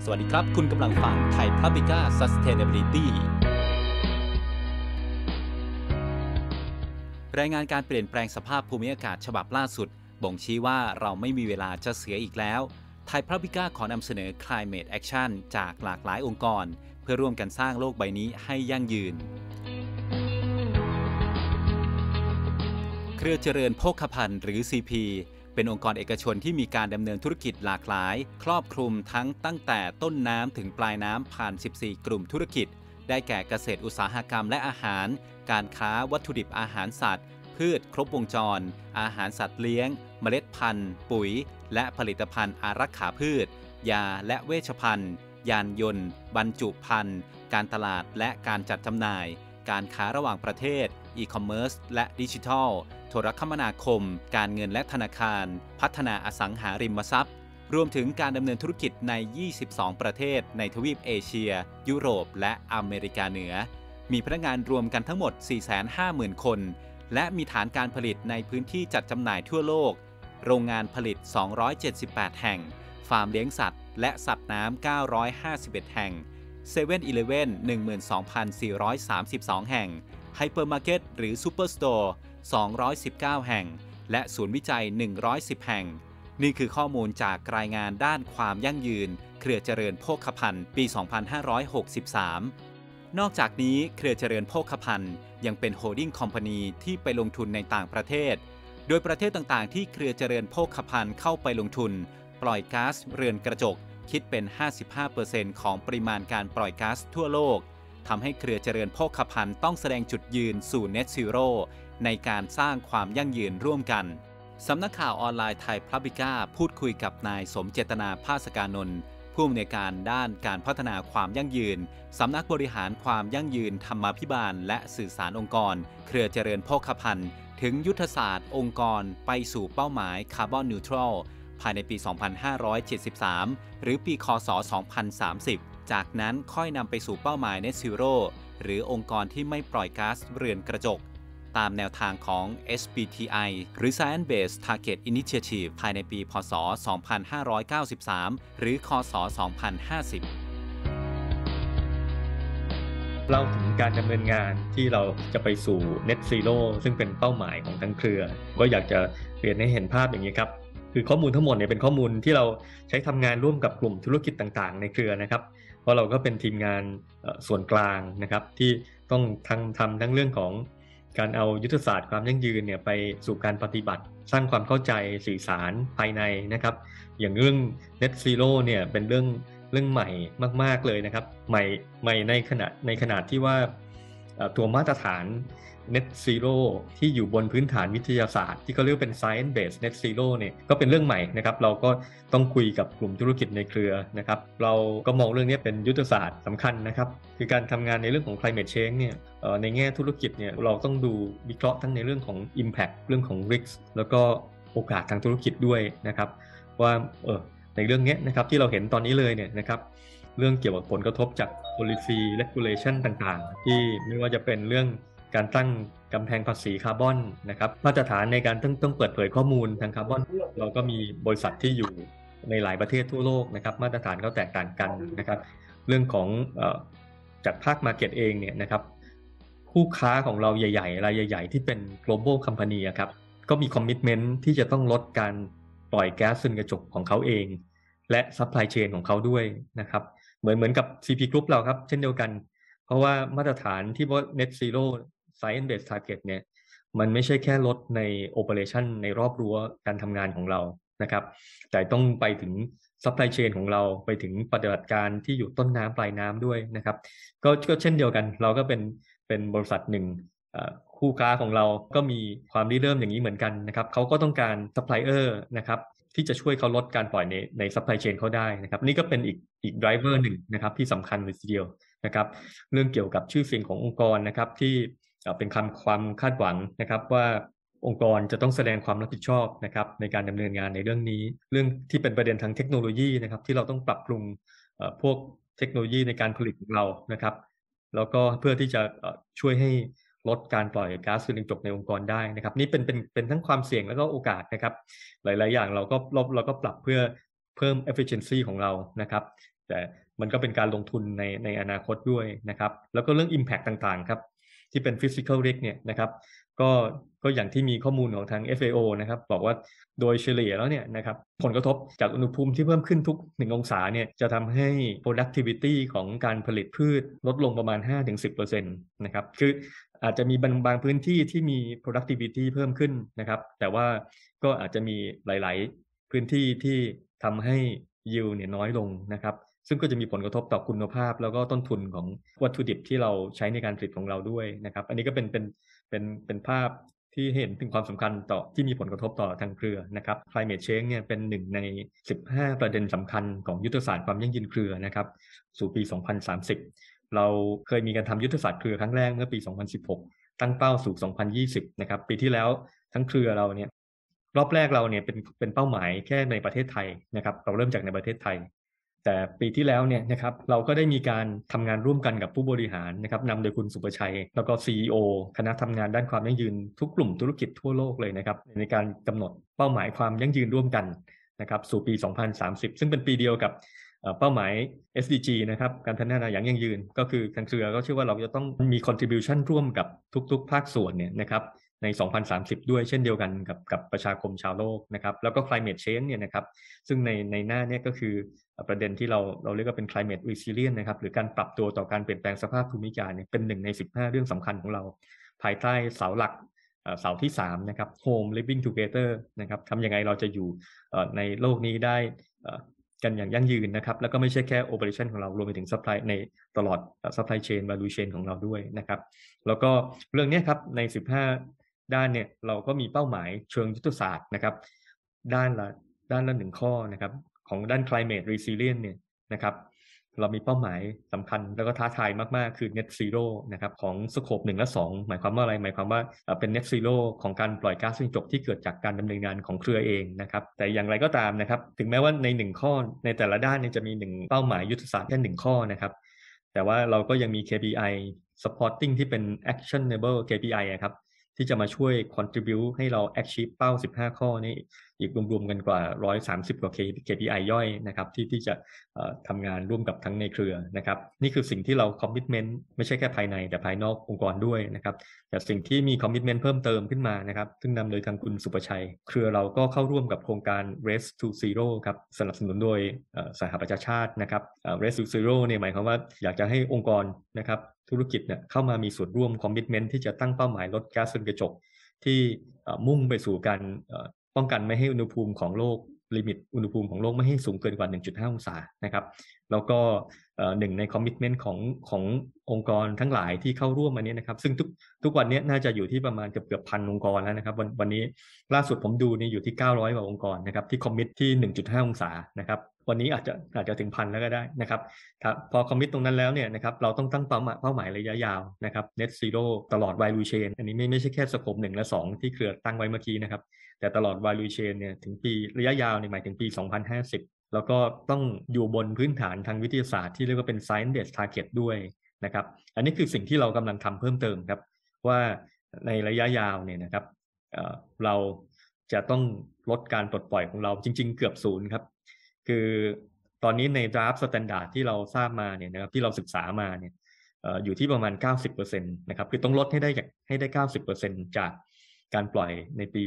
วัสดีครับคุณกำลังฟังไทย Publica Sustainability รายงานการเปลี่ยนแปลงสภาพภูมิอากาศฉบับล่าสุดบ่งชี้ว่าเราไม่มีเวลาจะเสียอีกแล้วไทย Publica ขอนำเสนอ Climate Action จากหลากหลายองค์กรเพื่อร่วมกันสร้างโลกใบนี้ให้ยั่งยืนเครือเจริญโภคภัณฑ์หรือ CP เป็นองค์กรเอกชนที่มีการดำเนินธุรกิจหลากหลายครอบคลุมตั้งแต่ต้นน้ำถึงปลายน้ำผ่าน 14 กลุ่มธุรกิจได้แก่เกษตรอุตสาหกรรมและอาหารการค้าวัตถุดิบอาหารสัตว์พืชครบวงจรอาหารสัตว์เลี้ยงเมล็ดพันธุ์ปุ๋ยและผลิตภัณฑ์อารักขาพืชยาและเวชภัณฑ์ยานยนต์บรรจุภัณฑ์การตลาดและการจัดจำหน่ายการค้าระหว่างประเทศอีคอมเมิร์ซและดิจิทัลโทรคมนาคมการเงินและธนาคารพัฒนาอสังหาริมทรัพย์รวมถึงการดำเนินธุรกิจใน 22 ประเทศในทวีปเอเชียยุโรปและอเมริกาเหนือมีพนักงานรวมกันทั้งหมด 450,000 คนและมีฐานการผลิตในพื้นที่จัดจำหน่ายทั่วโลกโรงงานผลิต 278 แห่งฟาร์มเลี้ยงสัตว์และสัตว์น้ำ 951 แห่ง7-Eleven 12,432 แห่งไฮเปอร์มาร์เก็ตหรือซูเปอร์สโตร์219 แห่งและศูนย์วิจัย110แห่งนี่คือข้อมูลจากรายงานด้านความยั่งยืนเครือเจริญโภคภัณฑ์ปี 2563 นอกจากนี้เครือเจริญโภคภัณฑ์ยังเป็นโฮลดิ้งคอมพานีที่ไปลงทุนในต่างประเทศโดยประเทศต่างๆที่เครือเจริญโภคภัณฑ์เข้าไปลงทุนปล่อยก๊าซเรือนกระจกคิดเป็น 55% ของปริมาณการปล่อยก๊าซทั่วโลกทำให้เครือเจริญโภคภัณฑ์ต้องแสดงจุดยืนสู่ Net Zero ในการสร้างความยั่งยืนร่วมกันสำนักข่าวออนไลน์ไทย Publica พูดคุยกับนายสมเจตนาภาสกานนท์ผู้อำนวยการด้านการพัฒนาความยั่งยืนสำนักบริหารความยั่งยืนธรรมาภิบาลและสื่อสารองค์กรเครือเจริญโภคภัณฑ์ถึงยุทธศาสตร์องค์กรไปสู่เป้าหมายคาร์บอนนิวทรัลภายในปี 2573 หรือปีคศ 2030 จากนั้นค่อยนำไปสู่เป้าหมาย Net Zero หรือองค์กรที่ไม่ปล่อยก๊าซเรือนกระจกตามแนวทางของ SBTi หรือ Science Based Target Initiative ภายในปีพ.ศ. 2593 หรือคศ. 2050 เล่าถึงการดำเนินงานที่เราจะไปสู่ Net Zero ซึ่งเป็นเป้าหมายของทั้งเครือก็อยากจะเรียนให้เห็นภาพอย่างนี้ครับคือข้อมูลทั้งหมดเนี่ยเป็นข้อมูลที่เราใช้ทำงานร่วมกับกลุ่มธุรกิจต่างๆในเครือนะครับเพราะเราก็เป็นทีมงานส่วนกลางนะครับที่ต้องทำทั้งเรื่องของการเอายุทธศาสตร์ความยั่งยืนเนี่ยไปสู่การปฏิบัติสร้างความเข้าใจสื่อสารภายในนะครับอย่างเรื่อง Net Zero เนี่ยเป็นเรื่องใหม่มากๆเลยนะครับใหม่ในขนาดที่ว่าตัวมาตรฐาน Net Zero ที่อยู่บนพื้นฐานวิทยาศาสตร์ที่เขาเรียกเป็น Science Based Net Zero เนี่ยก็เป็นเรื่องใหม่นะครับเราก็ต้องคุยกับกลุ่มธุรกิจในเครือนะครับเราก็มองเรื่องนี้เป็นยุทธศาสตร์สำคัญนะครับคือการทำงานในเรื่องของ Climate Change เนี่ยในแง่ธุรกิจเนี่ยเราต้องดูวิเคราะห์ทั้งในเรื่องของ Impact เรื่องของ Risk แล้วก็โอกาสทางธุรกิจด้วยนะครับว่าในเรื่องนี้นะครับที่เราเห็นตอนนี้เลยเนี่ยนะครับเรื่องเกี่ยวกับผลกระทบจาก policy regulation ต่างๆที่ไม่ว่าจะเป็นเรื่องการตั้งกำแพงภาษีคาร์บอนนะครับมาตรฐานในการต้องเปิดเผยข้อมูลทางคาร์บอนเราก็มีบริษัทที่อยู่ในหลายประเทศทั่วโลกนะครับมาตรฐานก็แตกต่างกันนะครับเรื่องของจากภาค market เองเนี่ยนะครับคู่ค้าของเราใหญ่ๆรายใหญ่ๆที่เป็น global company ครับก็มี commitment ที่จะต้องลดการปล่อยแก๊สเรือนกระจกของเขาเองและ supply chain ของเขาด้วยนะครับเหมือนกับ CP Group เราครับเช่นเดียวกันเพราะว่ามาตรฐานที่ว่า Net Zero Science Based Target เนี่ยมันไม่ใช่แค่ลดใน operation ในรอบรั้วการทำงานของเรานะครับแต่ต้องไปถึง supply chain ของเราไปถึงปฏิบัติการที่อยู่ต้นน้ำปลายน้ำด้วยนะครับก็เช่นเดียวกันเราก็เป็นบริษัทหนึ่งคู่ค้าของเราก็มีความริเริ่มอย่างนี้เหมือนกันนะครับเขาก็ต้องการ supplier นะครับที่จะช่วยเขาลดการปล่อยใน supply chain เขาได้นะครับนี่ก็เป็นอีก driver หนึ่งนะครับที่สำคัญเลยทีเดียวนะครับเรื่องเกี่ยวกับชื่อเสียงขององค์กรนะครับที่เป็นความคาดหวังนะครับว่าองค์กรจะต้องแสดงความรับผิดชอบนะครับในการดำเนินงานในเรื่องนี้เรื่องที่เป็นประเด็นทางเทคโนโลยีนะครับที่เราต้องปรับปรุงพวกเทคโนโลยีในการผลิตของเรานะครับแล้วก็เพื่อที่จะช่วยให้ลดการปล่อยก๊าซเรือนกระจกในองค์กรได้นะครับนี่เป็นทั้งความเสี่ยงแล้วก็โอกาสนะครับหลายๆอย่างเราก็ปรับเพื่อเพิ่ม efficiency ของเรานะครับแต่มันก็เป็นการลงทุนในอนาคตด้วยนะครับแล้วก็เรื่อง Impact ต่างๆครับที่เป็น Physical Risk เนี่ยนะครับก็อย่างที่มีข้อมูลของทาง FAO นะครับบอกว่าโดยเฉลี่ยแล้วเนี่ยนะครับผลกระทบจากอุณหภูมิที่เพิ่มขึ้นทุก1องศาเนี่ยจะทำให้ productivity ของการผลิตพืชลดลงประมาณ 5-10% นะครับคืออาจจะมีบางพื้นที่ที่มี productivity เพิ่มขึ้นนะครับแต่ว่าก็อาจจะมีหลายๆพื้นที่ที่ทำให้ yield เนี่ยน้อยลงนะครับซึ่งก็จะมีผลกระทบต่อคุณภาพแล้วก็ต้นทุนของวัตถุดิบที่เราใช้ในการผลิตของเราด้วยนะครับอันนี้ก็เป็นภาพที่เห็นถึงความสำคัญต่อที่มีผลกระทบต่อทางเครือนะครับ Climate Change เนี่ยเป็นหนึ่งใน15ประเด็นสำคัญของยุทธศาสตร์ความยั่งยืนเครือนะครับสู่ปี 2030 เราเคยมีการทำยุทธศาสตร์เครือครั้งแรกเมื่อปี 2016 ตั้งเป้าสู่ 2020 นะครับปีที่แล้วทั้งเครือเราเนี่ยรอบแรกเราเนี่ยเป็นเป้าหมายแค่ในประเทศไทยนะครับเราเริ่มจากในประเทศไทยแต่ปีที่แล้วเนี่ยนะครับเราก็ได้มีการทำงานร่วมกันกับผู้บริหารนะครับนำโดยคุณสุประชัยแล้วก็ CEO คณะทำงานด้านความยั่งยืนทุกกลุ่มธุรกิจทั่วโลกเลยนะครับในการกำหนดเป้าหมายความยั่งยืนร่วมกันนะครับสู่ปี 2030 ซึ่งเป็นปีเดียวกับเป้าหมาย SDG นะครับการพัฒนาอย่างยั่งยืนก็คือทางเครือก็เชื่อว่าเราจะต้องมี contribution ร่วมกับทุกๆภาคส่วนเนี่ยนะครับใน 2030 ด้วยเช่นเดียวกันกับประชาคมชาวโลกนะครับแล้วก็ climate change เนี่ยนะครับซึ่งในหน้านี้ก็คือประเด็นที่เราเรียกว่าเป็น climate resilience นะครับหรือการปรับตัวต่อการเปลี่ยนแปลงสภาพภูมิอากาศเนี่ยเป็น1ใน15เรื่องสำคัญของเราภายใต้เสาหลักเสาที่3นะครับ home living together นะครับทำยังไงเราจะอยู่ในโลกนี้ได้กันอย่างยั่งยืนนะครับแล้วก็ไม่ใช่แค่ operation ของเรารวมไปถึง supply ในตลอด supply chain value chain ของเราด้วยนะครับแล้วก็เรื่องนี้ครับใน15ด้านเนี่ยเราก็มีเป้าหมายเชิงยุทธศาสตร์นะครับด้านละ1ข้อนะครับของด้าน climate resilience เนี่ยนะครับเรามีเป้าหมายสำคัญแล้วก็ท้าทายมากๆคือ net zero นะครับของสโคป1และ2หมายความว่าอะไรหมายความว่าเป็น net zero ของการปล่อยก๊าซเรือนกระจกที่เกิดจากการดำเนินงานของเครือเองนะครับแต่อย่างไรก็ตามนะครับถึงแม้ว่าใน1ข้อในแต่ละด้านจะมี1เป้าหมายยุทธศาสตร์แค่1ข้อนะครับแต่ว่าเราก็ยังมี KPI supporting ที่เป็น actionable KPI ครับที่จะมาช่วย contribute ให้เรา achieve เป้า15ข้อนี้อีกรวมๆกันกว่า130กว่า KPI ย่อยนะครับที่จะทำงานร่วมกับทั้งในเครือนะครับนี่คือสิ่งที่เรา commitment ไม่ใช่แค่ภายในแต่ภายนอกองค์กรด้วยนะครับแต่สิ่งที่มี commitment เพิ่มเติมขึ้นมานะครับซึ่งนำโดยทางคุณสุประชัยเครือเราก็เข้าร่วมกับโครงการ Race to Zero ครับสนับสนุนโดยสหประชาชาตินะครับ Race to Zero เนี่ยหมายความว่าอยากจะให้องค์กรนะครับธุรกิจเนี่ยเข้ามามีส่วนร่วม commitment ที่จะตั้งเป้าหมายลดก๊าซเรือนกระจกที่มุ่งไปสู่การป้องกันไม่ให้อุณหภูมิของโลกลิมิตอุณหภูมิของโลกไม่ให้สูงเกินกว่า 1.5 องศานะครับแล้วก็หนึ่งในคอมมิตเมนต์ขององค์กรทั้งหลายที่เข้าร่วมอันนี้นะครับซึ่งทุกวันนี้น่าจะอยู่ที่ประมาณเกือบพันองค์กรแล้วนะครับวันนี้ล่าสุดผมดูนี่อยู่ที่900กว่าองค์กรนะครับที่คอมมิตที่ 1.5 องศานะครับวันนี้อาจจะถึงพันแล้วก็ได้นะครับพอคอมมิตตรงนั้นแล้วเนี่ยนะครับเราต้องตั้งเป้าหมายระยะยาวนะครับ net zero ตลอด value chain อันนี้ไม่ใช่แค่สโคป1และ2ที่เครือตั้งไว้เมื่อกี้นะครับแต่ตลอด value chain เนี่ยถึงปีระยะยาวหมายถึงปี 2050 แล้วก็ต้องอยู่บนพื้นฐานทางวิทยาศาสตร์ที่เรียกว่าเป็น science based target ด้วยนะครับอันนี้คือสิ่งที่เรากำลังทำเพิ่มเติมครับว่าในระยะยาวเนี่ยนะครับเราจะต้องลดการปลดปล่อยของเราจริงๆเกือบศูนย์ครับคือตอนนี้ใน draft standard ที่เราทราบมาเนี่ยนะครับที่เราศึกษามาเนี่ยอยู่ที่ประมาณ 90% นะครับคือต้องลดให้ได้ 90% จากการปล่อยในปี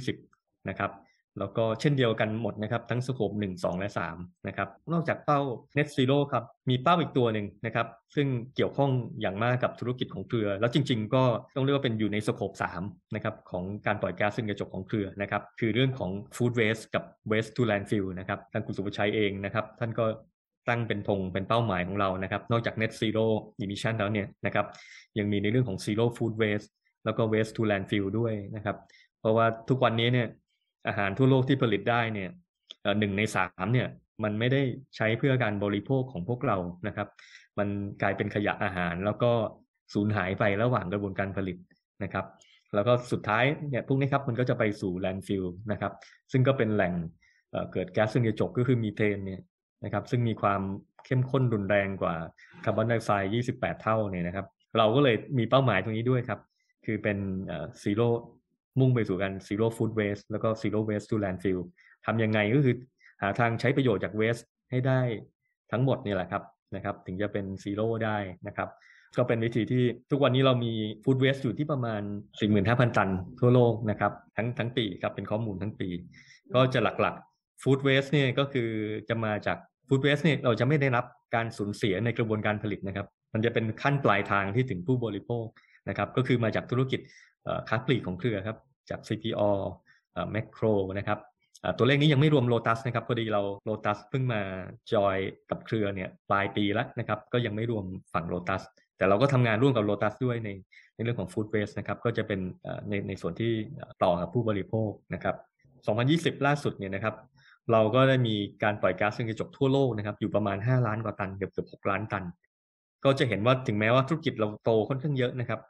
2020 นะครับแล้วก็เช่นเดียวกันหมดนะครับทั้งสโคป1 2 และ 3 นะครับนอกจากเป้า Net Zero ครับมีเป้าอีกตัวหนึ่งนะครับซึ่งเกี่ยวข้องอย่างมากกับธุรกิจของเครือแล้วจริงๆก็ต้องเรียกว่าเป็นอยู่ในสโคป3นะครับของการปล่อยก๊าซเรือนกระจกของเครือนะครับคือเรื่องของ Food Waste กับ Waste to Landfill นะครับท่านคุณสุภชัยเองนะครับท่านก็ตั้งเป็นธงเป็นเป้าหมายของเรานะครับนอกจาก Net Zero Emission แล้วเนี่ยนะครับยังมีในเรื่องของ Zero Food Waste แล้วก็ Waste to Landfill ด้วยนะครับเพราะว่าทุกวันนี้เนี่ยอาหารทั่วโลกที่ผลิตได้เนี่ย1 ใน 3เนี่ยมันไม่ได้ใช้เพื่อการบริโภคของพวกเรานะครับมันกลายเป็นขยะอาหารแล้วก็สูญหายไประหว่างกระบวนการผลิตนะครับแล้วก็สุดท้ายเนี่ยพวกนี้ครับมันก็จะไปสู่ landfill นะครับซึ่งก็เป็นแหล่งเกิดแก๊สเรือนกระจกก็คือมีเทนเนี่ยนะครับซึ่งมีความเข้มข้นรุนแรงกว่าคาร์บอนไดออกไซด์28 เท่าเนี่ยนะครับเราก็เลยมีเป้าหมายตรงนี้ด้วยครับคือเป็นzeroมุ่งไปสู่การ zero food waste แล้วก็ zero waste to landfill ทำยังไงก็คือหาทางใช้ประโยชน์จาก waste ให้ได้ทั้งหมดนี่แหละครับถึงจะเป็นซีโร่ได้นะครับก็เป็นวิธีที่ทุกวันนี้เรามีฟู้ดเวสต์อยู่ที่ประมาณ 45,000 ตันทั่วโลกนะครับทั้งปีครับเป็นข้อมูลทั้งปีก็จะหลักๆฟู้ดเวสต์เนี่ยก็คือจะมาจากฟู้ดเวสต์เนี่ยเราจะไม่ได้รับการสูญเสียในกระบวนการผลิตนะครับมันจะเป็นขั้นปลายทางที่ถึงผู้บริโภคนะครับก็คือมาจากธุรกิจค้าปลีกของเครือครับจาก CPO แมคโครนะครับตัวเลขนี้ยังไม่รวมโลตัสนะครับพอดีเราโลตัสเพิ่งมาจอยกับเครือเนี่ยปลายปีแล้วนะครับก็ยังไม่รวมฝั่งโลตัสแต่เราก็ทำงานร่วมกับโลตัสด้วยในเรื่องของฟู้ดเวสต์นะครับก็จะเป็นในส่วนที่ต่อกับผู้บริโภคนะครับ2020ล่าสุดเนี่ยนะครับเราก็ได้มีการปล่อยก๊าซเรือนกระจกทั่วโลกนะครับอยู่ประมาณ5ล้านกว่าตันเกือบ6ล้านตันก็จะเห็นว่าถึงแม้ว่าธุรกิจเราโตค่อนข้างเยอะนะครับ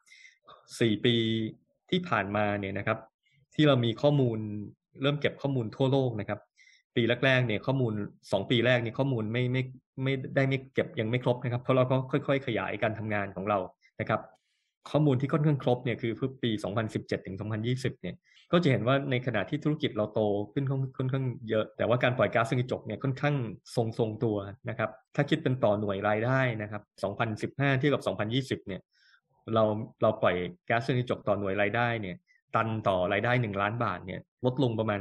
4ปีที่ผ่านมาเนี่ยนะครับที่เรามีข้อมูลเริ่มเก็บข้อมูลทั่วโลกนะครับปีแรกๆเนี่ยข้อมูล2ปีแรกเนี่ยข้อมูลไม่ได้ไม่เก็บยังไม่ครบนะครับเพราะเราก็ค่อยๆขยายการทำงานของเรานะครับข้อมูลที่ค่อนข้างครบเนี่ยคือเพื่อปี2017ถึง2020เนี่ยก็จะเห็นว่าในขณะที่ธุรกิจเราโตขึ้นค่อนข้างเยอะแต่ว่าการปล่อยก๊าซเรือนกระจกเนี่ยค่อนข้างทรงตัวนะครับถ้าคิดเป็นต่อหน่วยรายได้นะครับ2015เทียบกับ2020เนี่ยเราปล่อยก๊าซเรือนกระจกต่อหน่วยรายได้เนี่ยตันต่อรายได้1ล้านบาทเนี่ยลดลงประมาณ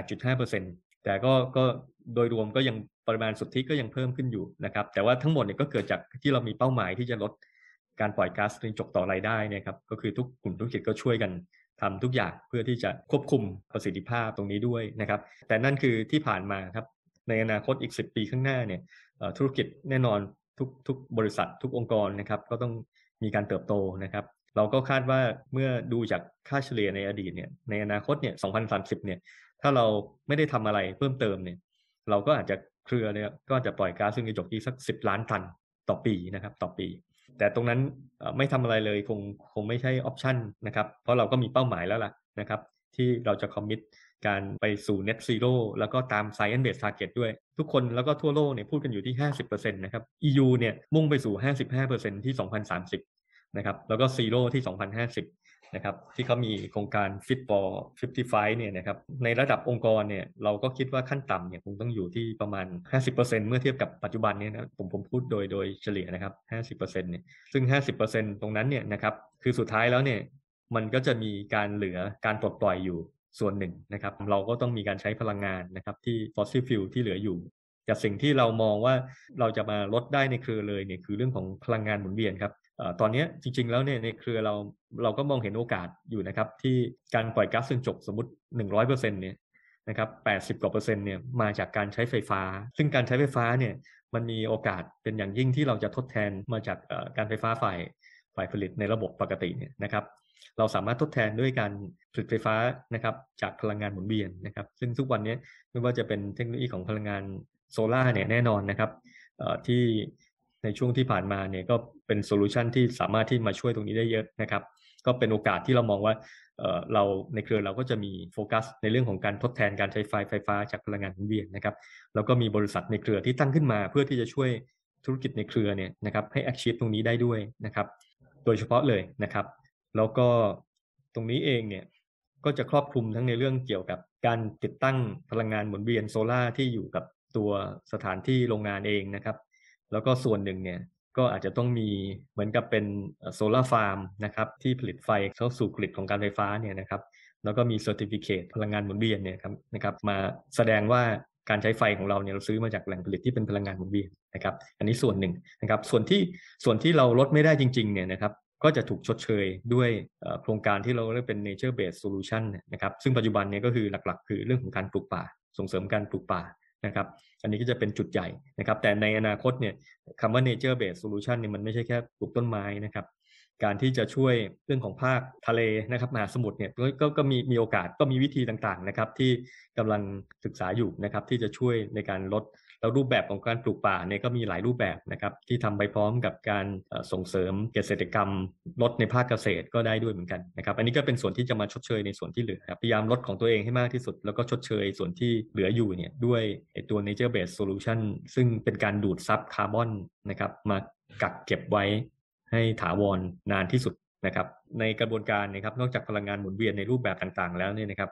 8.5% แต่ก็โดยรวมก็ยังปริมาณสุทธิก็ยังเพิ่มขึ้นอยู่นะครับแต่ว่าทั้งหมดเนี่ยก็เกิดจากที่เรามีเป้าหมายที่จะลดการปล่อยก๊าซเรือนกระจกต่อรายได้เนี่ยครับก็คือทุกกลุ่มธุรกิจก็ช่วยกันทำทุกอย่างเพื่อที่จะควบคุมประสิทธิภาพตรงนี้ด้วยนะครับแต่นั่นคือที่ผ่านมาครับในอนาคตอีก10ปีข้างหน้าเนี่ยธุรกิจแน่นอนทุกบริษัททุกองค์กรนะครับก็ต้องมีการเติบโตนะครับเราก็คาดว่าเมื่อดูจากค่าเฉลี่ยในอดีตเนี่ยในอนาคตเนี่ย2030เนี่ยถ้าเราไม่ได้ทำอะไรเพิ่มเติมเนี่ยเราก็อาจจะเครือเนี่ยก็อาจจะปล่อยก๊าซเรือนกระจกที่สัก10ล้านตันต่อปีนะครับต่อปีแต่ตรงนั้นไม่ทำอะไรเลยคงไม่ใช่ออปชันนะครับเพราะเราก็มีเป้าหมายแล้วล่ะนะครับที่เราจะคอมมิตการไปสู่ Net Zero แล้วก็ตาม Science Based Target ด้วยทุกคนแล้วก็ทั่วโลกเนี่ยพูดกันอยู่ที่ 50% นะครับ EU เนี่ยมุ่งไปสู่ 55% ที่ 2030 นะครับแล้วก็ Zero ที่ 2050 นะครับที่เขามีโครงการ Fit for 55 เนี่ยนะครับในระดับองค์กรเนี่ยเราก็คิดว่าขั้นต่ำเนี่ยคงต้องอยู่ที่ประมาณ 50% เมื่อเทียบกับปัจจุบันเนี่ยนะผมพูดโดยเฉลี่ยนะครับ 50% เนี่ยซึ่ง 50% ตรงนั้นเนี่ยนะครับคือสุดท้ายแล้วเนี่ยมันก็จะมีการเหลือการปลดปล่อยอยู่ส่วนหนึ่งนะครับเราก็ต้องมีการใช้พลังงานนะครับที่ fossil fuel ที่เหลืออยู่แต่สิ่งที่เรามองว่าเราจะมาลดได้ในเครือเลยเนี่ยคือเรื่องของพลังงานหมุนเวียนครับตอนนี้จริงๆแล้วเนี่ยในเครือเราก็มองเห็นโอกาสอยู่นะครับที่การปล่อยก๊าซเรือนกระจกสมมุติ 100% เนี่ยนะครับ80 กว่า%เนี่ยมาจากการใช้ไฟฟ้าซึ่งการใช้ไฟฟ้าเนี่ยมันมีโอกาสเป็นอย่างยิ่งที่เราจะทดแทนมาจากการไฟฟ้าฝ่ายผลิตในระบบปกติเนี่ยนะครับเราสามารถทดแทนด้วยการผลิตไฟฟ้านะครับจากพลังงานหมุนเวียนนะครับซึ่งทุกวันนี้ไม่ว่าจะเป็นเทคโนโลยีของพลังงานโซล่าเนี่ยแน่นอนนะครับที่ในช่วงที่ผ่านมาเนี่ยก็เป็นโซลูชันที่สามารถที่มาช่วยตรงนี้ได้เยอะนะครับก็เป็นโอกาสที่เรามองว่าเราในเครือเราก็จะมีโฟกัสในเรื่องของการทดแทนการใช้ไฟฟ้าจากพลังงานหมุนเวียนนะครับแล้วก็มีบริษัทในเครือที่ตั้งขึ้นมาเพื่อที่จะช่วยธุรกิจในเครือเนี่ยนะครับให้ achieve ตรงนี้ได้ด้วยนะครับโดยเฉพาะเลยนะครับแล้วก็ตรงนี้เองเนี่ยก็จะครอบคลุมทั้งในเรื่องเกี่ยวกับการติดตั้งพลังงานหมุนเวียนโซล่าที่อยู่กับตัวสถานที่โรงงานเองนะครับแล้วก็ส่วนหนึ่งเนี่ยก็อาจจะต้องมีเหมือนกับเป็นโซล่าฟาร์มนะครับที่ผลิตไฟเข้าสู่กริดของการไฟฟ้าเนี่ยนะครับแล้วก็มีเซอร์ติฟิเคตพลังงานหมุนเวียนเนี่ยนะครับมาแสดงว่าการใช้ไฟของเราเนี่ยเราซื้อมาจากแหล่งผลิตที่เป็นพลังงานหมุนเวียนนะครับอันนี้ส่วนหนึ่งนะครับส่วนที่เราลดไม่ได้จริงๆเนี่ยนะครับก็จะถูกชดเชยด้วยโครงการที่เราเรียกเป็น nature based solution นะครับซึ่งปัจจุบันนี้ก็คือหลักๆคือเรื่องของการปลูกป่าส่งเสริมการปลูกป่านะครับอันนี้ก็จะเป็นจุดใหญ่นะครับแต่ในอนาคตเนี่ยคำว่า nature based solution เนี่ยมันไม่ใช่แค่ปลูกต้นไม้นะครับการที่จะช่วยเรื่องของภาคทะเลนะครับมหาสมุทรเนี่ยก็มีโอกาสก็มีวิธีต่างๆนะครับที่กำลังศึกษาอยู่นะครับที่จะช่วยในการลดแล้วรูปแบบของการปลูกป่าเนี่ยก็มีหลายรูปแบบนะครับที่ทำไปพร้อมกับการส่งเสริมเกษตรกรรมลดในภาคเกษตรก็ได้ด้วยเหมือนกันนะครับอันนี้ก็เป็นส่วนที่จะมาชดเชยในส่วนที่เหลือครับพยายามลดของตัวเองให้มากที่สุดแล้วก็ชดเชยส่วนที่เหลืออยู่เนี่ยด้วยตัว nature based solution ซึ่งเป็นการดูดซับคาร์บอนนะครับมากักเก็บไว้ให้ถาวรนานที่สุดนะครับในกระบวนการนะครับนอกจากพลังงานหมุนเวียนในรูปแบบต่างๆแล้วเนี่ยนะครับ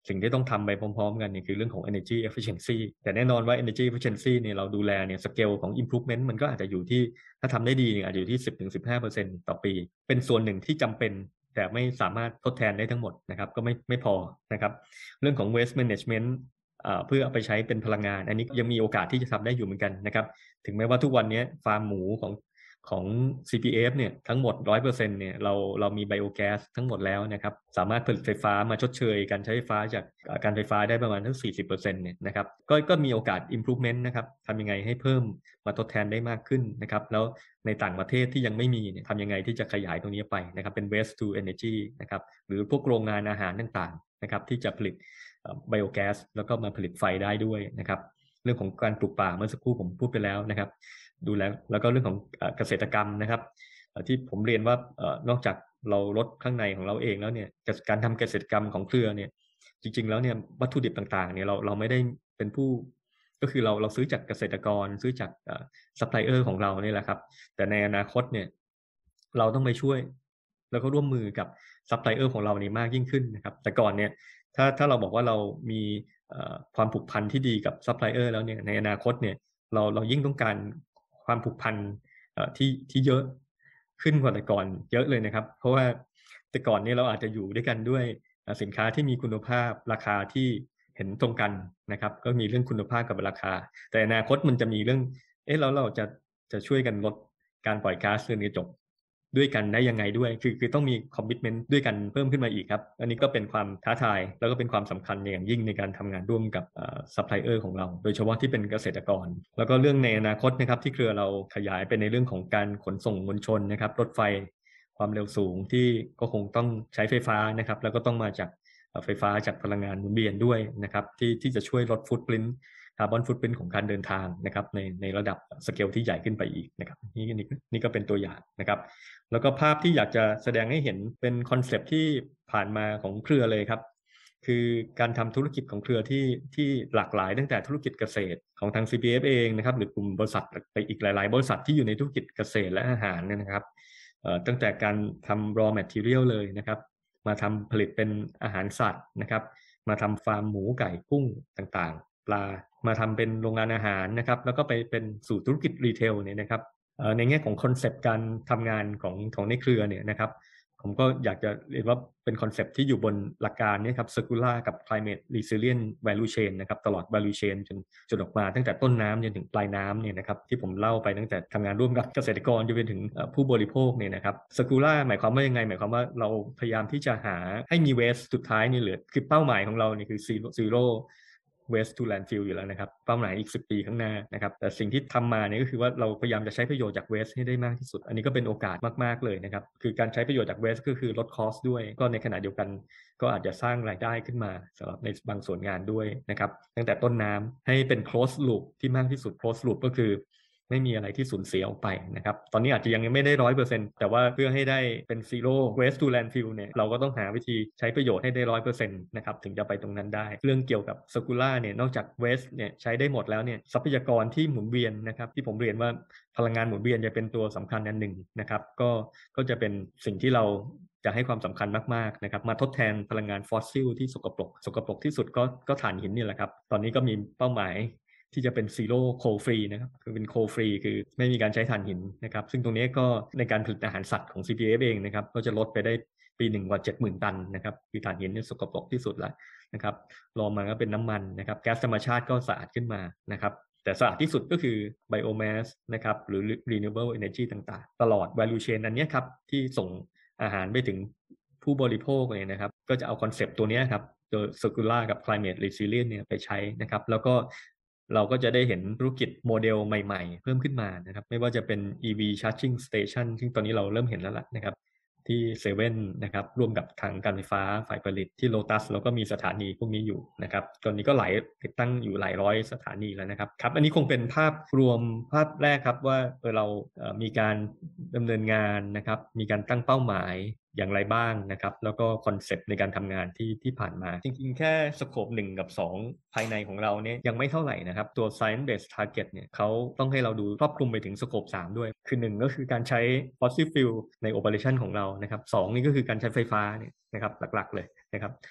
สิ่งที่ต้องทำไปพร้อมๆกันเนี่ยคือเรื่องของ energy efficiency แต่แน่นอนว่า energy efficiency เนี่ยเราดูแลเนี่ยสเกลของ improvement มันก็อาจจะอยู่ที่ถ้าทำได้ดีเนี่ยอาจจะอยู่ที่ 10-15% ต่อปีเป็นส่วนหนึ่งที่จำเป็นแต่ไม่สามารถทดแทนได้ทั้งหมดนะครับก็ไม่พอนะครับเรื่องของ waste management เพื่อเอาไปใช้เป็นพลังงานอันนี้ยังมีโอกาสที่จะทำได้อยู่เหมือนกันนะครับถึงแม้ว่าทุกวันนี้ฟาร์มหมูของ CPF เนี่ยทั้งหมด 100% เนี่ยเรามีไบโอแก๊สทั้งหมดแล้วนะครับสามารถผลิตไฟฟ้ามาชดเชยการใช้ไฟฟ้าจากการไฟฟ้าได้ประมาณทั้ง 40% เนี่ยนะครับก็มีโอกาส improvement นะครับทำยังไงให้เพิ่มมาทดแทนได้มากขึ้นนะครับแล้วในต่างประเทศที่ยังไม่มีเนี่ยทำยังไงที่จะขยายตรงนี้ไปนะครับเป็น waste to energy นะครับหรือพวกโรงงานอาหารต่างๆนะครับที่จะผลิตไบโอแก๊สแล้วก็มาผลิตไฟได้ด้วยนะครับเรื่องของการปลูกป่าเมื่อสักครู่ผมพูดไปแล้วนะครับดูแลแล้วก็เรื่องของเกษตรกรรมนะครับที่ผมเรียนว่านอกจากเราลดข้างในของเราเองแล้วเนี่ยการทำเกษตรกรรมของเครือเนี่ยจริงๆแล้วเนี่ยวัตถุดิบต่างๆเนี่ยเราไม่ได้เป็นผู้ก็คือเราซื้อจากเกษตรกรซื้อจากซัพพลายเออร์ของเราเนี่ยแหละครับแต่ในอนาคตเนี่ยเราต้องไปช่วยแล้วก็ร่วมมือกับซัพพลายเออร์ของเรานี่มากยิ่งขึ้นนะครับแต่ก่อนเนี่ยถ้าเราบอกว่าเรามีความผูกพันที่ดีกับซัพพลายเออร์แล้วเนี่ยในอนาคตเนี่ยเรายิ่งต้องการความผูกพันที่เยอะขึ้นกว่าแต่ก่อนเยอะเลยนะครับเพราะว่าแต่ก่อนเนี่ยเราอาจจะอยู่ด้วยกันด้วยสินค้าที่มีคุณภาพราคาที่เห็นตรงกันนะครับก็มีเรื่องคุณภาพกับราคาแต่อนาคตมันจะมีเรื่องแล้วเราจะช่วยกันลดการปล่อยก๊าซเรือนกระจกด้วยกันได้ยังไงด้วยคือต้องมีคอมมิตเมนต์ด้วยกันเพิ่มขึ้นมาอีกครับอันนี้ก็เป็นความท้าทายแล้วก็เป็นความสำคัญอย่างยิ่งในการทำงานร่วมกับซัพพลายเออร์ของเราโดยเฉพาะที่เป็นเกษตรกรแล้วก็เรื่องในอนาคตนะครับที่เครือเราขยายไปในเรื่องของการขนส่งมวลชนนะครับรถไฟความเร็วสูงที่ก็คงต้องใช้ไฟฟ้านะครับแล้วก็ต้องมาจากไฟฟ้าจากพลังงานหมุนเวียนด้วยนะครับที่จะช่วยลดฟุตปรินท์คาร์บอนฟุตปรินท์ของการเดินทางนะครับในระดับสเกลที่ใหญ่ขึ้นไปอีกนะครับนี่ก็เป็นตัวอย่างนะครับแล้วก็ภาพที่อยากจะแสดงให้เห็นเป็นคอนเซปต์ที่ผ่านมาของเครือเลยครับคือการทำธุรกิจของเครือที่หลากหลายตั้งแต่ธุรกิจเกษตรของทาง CPF เองนะครับหรือกลุ่มบริษัทไปอีกหลายๆบริษัทที่อยู่ในธุรกิจเกษตรและอาหารเนี่ยนะครับตั้งแต่การทำ raw material เลยนะครับมาทำผลิตเป็นอาหารสัตว์นะครับมาทำฟาร์มหมูไก่กุ้งต่างๆปลามาทำเป็นโรงงานอาหารนะครับแล้วก็ไปเป็นสู่ธุรกิจรีเทลเนี่ยนะครับในแง่ของคอนเซปต์การทำงานของในเครือเนี่ยนะครับผมก็อยากจะเรียนว่าเป็นคอนเซปต์ที่อยู่บนหลักการนี้ครับ circular กับ climate resilient value chain นะครับตลอด value chain จนออกมาตั้งแต่ต้นน้ำจนถึงปลายน้ำเนี่ยนะครับที่ผมเล่าไปตั้งแต่ทำงานร่วมกับเกษตรกรจนไปถึงผู้บริโภคเนี่ยนะครับ circular หมายความว่ายังไงหมายความว่าเราพยายามที่จะหาให้มี waste สุดท้ายนี่เหลือคือเป้าหมายของเราเนี่ยคือ zero waste to landfill อยู่แล้วนะครับเป้าหมายอีก10 ปีข้างหน้านะครับแต่สิ่งที่ทำมาเนี่ยก็คือว่าเราพยายามจะใช้ประโยชน์จาก waste ให้ได้มากที่สุดอันนี้ก็เป็นโอกาสมากๆเลยนะครับคือการใช้ประโยชน์จาก waste ก็คือลด cost ด้วยก็ในขณะเดียวกันก็อาจจะสร้างรายได้ขึ้นมาสำหรับในบางส่วนงานด้วยนะครับตั้งแต่ต้นน้ำให้เป็น close loop ที่มากที่สุด close loop ก็คือไม่มีอะไรที่สูญเสียออกไปนะครับตอนนี้อาจจะยังไม่ได้ 100% แต่ว่าเพื่อให้ได้เป็น zero waste to landfill เนี่ยเราก็ต้องหาวิธีใช้ประโยชน์ให้ได้ 100% นะครับถึงจะไปตรงนั้นได้เรื่องเกี่ยวกับ circular เนี่ยนอกจาก waste เนี่ยใช้ได้หมดแล้วเนี่ยทรัพยากรที่หมุนเวียนนะครับที่ผมเรียนว่าพลังงานหมุนเวียนจะเป็นตัวสำคัญอันหนึ่งนะครับก็จะเป็นสิ่งที่เราจะให้ความสำคัญมากๆนะครับมาทดแทนพลังงานฟอสซิลที่สกปรกที่สุดก็ถ่านหินนี่แหละครับตอนนี้ก็มีเป้าหมายที่จะเป็นซีโร่โคลฟรีนะครับคือเป็นโคลฟรีคือไม่มีการใช้ถ่านหินนะครับซึ่งตรงนี้ก็ในการผลิตอาหารสัตว์ของ CPF เองนะครับก็จะลดไปได้ปีหนึ่งกว่า 70,000 ตันนะครับคือถ่านหินเนี่ยสกปรกที่สุดแล้วนะครับรองมาก็เป็นน้ำมันนะครับแก๊สธรรมชาติก็สะอาดขึ้นมานะครับแต่สะอาดที่สุดก็คือไบโอแมสนะครับหรือ renewable energy ต่างๆตลอด value chain อันนี้ครับที่ส่งอาหารไปถึงผู้บริโภคเลยนะครับก็จะเอาคอนเซปต์ตัวนี้ครับโดย circular กับ climate resilient เนี่ยไปใช้นะครับแล้วก็เราก็จะได้เห็นธุรกิจโมเดลใหม่ๆเพิ่มขึ้นมานะครับไม่ว่าจะเป็น EV charging station ซึ่งตอนนี้เราเริ่มเห็นแล้วล่ะนะครับที่เซเว่นนะครับร่วมกับทางการไฟฟ้าฝ่ายผลิตที่โลตัสแล้วก็มีสถานีพวกนี้อยู่นะครับตอนนี้ก็ติดตั้งอยู่หลายร้อยสถานีแล้วนะครับอันนี้คงเป็นภาพรวมภาพแรกครับว่าเรามีการดำเนินงานนะครับมีการตั้งเป้าหมายอย่างไรบ้างนะครับแล้วก็คอนเซปต์ในการทำงานที่ผ่านมาจริงๆแค่สโคป1กับ2ภายในของเราเนี่ยยังไม่เท่าไหร่นะครับตัว Science Based Target เนี่ยเขาต้องให้เราดูครอบคลุมไปถึงสโคป3ด้วยคือ1ก็คือการใช้ fossil fuel ใน operation ของเรานะครับ2นี่ก็คือการใช้ไฟฟ้าเนี่ยนะครับหลักๆเลยนะครับ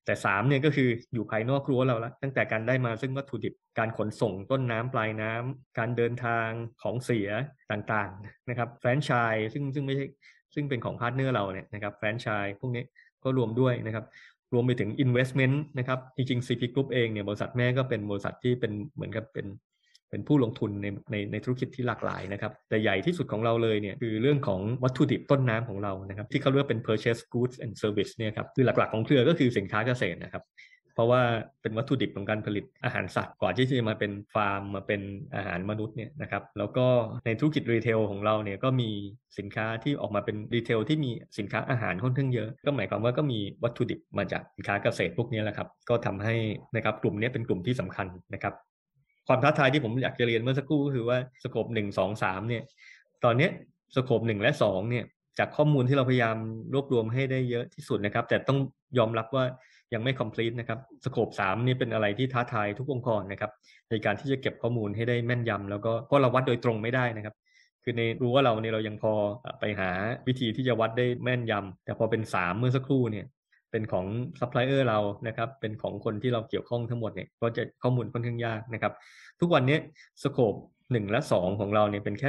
แต่3เนี่ยก็คืออยู่ภายนอกรั้วเราแล้วตั้งแต่การได้มาซึ่งวัตถุดิบการขนส่งต้นน้ำปลายน้ำการเดินทางของเสียต่างๆนะครับแฟรนไชส์ซึ่งไม่ใช่ซึ่งเป็นของพาร์ทเนอร์เราเนี่ยนะครับแฟรนไชส์พวกนี้ก็รวมด้วยนะครับรวมไปถึง investment นะครับจริงๆ CP Group เองเนี่ยบริษัทแม่ก็เป็นบริษัทที่เป็นเหมือนกับเป็นผู้ลงทุนในธุรกิจที่หลากหลายนะครับแต่ใหญ่ที่สุดของเราเลยเนี่ยคือเรื่องของวัตถุดิบต้นน้ำของเรานะครับที่เขาเรียกว่าเป็น purchase goods and service เนี่ยครับคือหลักๆของเครือก็คือสินค้าเกษตรนะครับเพราะว่าเป็นวัตถุดิบของการผลิตอาหารสัตว์ก่อนที่จะมาเป็นฟาร์มมาเป็นอาหารมนุษย์เนี่ยนะครับแล้วก็ในธุรกิจรีเทลของเราเนี่ยก็มีสินค้าที่ออกมาเป็นรีเทลที่มีสินค้าอาหารค่อนข้างเยอะก็หมายความว่าก็มีวัตถุดิบมาจากสินค้าเกษตรพวกนี้แหละครับก็ทำให้นะครับกลุ่มนี้เป็นกลุ่มที่สำคัญนะครับความท้าทายที่ผมอยากจะเรียนเมื่อสักครู่ก็คือว่าสโคป1 2 3เนี่ยตอนนี้สโคป1และ2เนี่ยจากข้อมูลที่เราพยายามรวบรวมให้ได้เยอะที่สุดนะครับแต่ต้องยอมรับว่ายังไม่ complete นะครับสโคป3นี่เป็นอะไรที่ท้าทายทุกองค์กรนะครับในการที่จะเก็บข้อมูลให้ได้แม่นยำแล้วก็เพราะเราวัดโดยตรงไม่ได้นะครับคือในรู้ว่าเราเนี่ยเรายังพอไปหาวิธีที่จะวัดได้แม่นยำแต่พอเป็น3เมื่อสักครู่เนี่ยเป็นของซัพพลายเออร์เรานะครับเป็นของคนที่เราเกี่ยวข้องทั้งหมดเนี่ยก็จะข้อมูลค่อนข้างยากนะครับทุกวันนี้สโคป1และ2ของเราเนี่ยเป็นแค่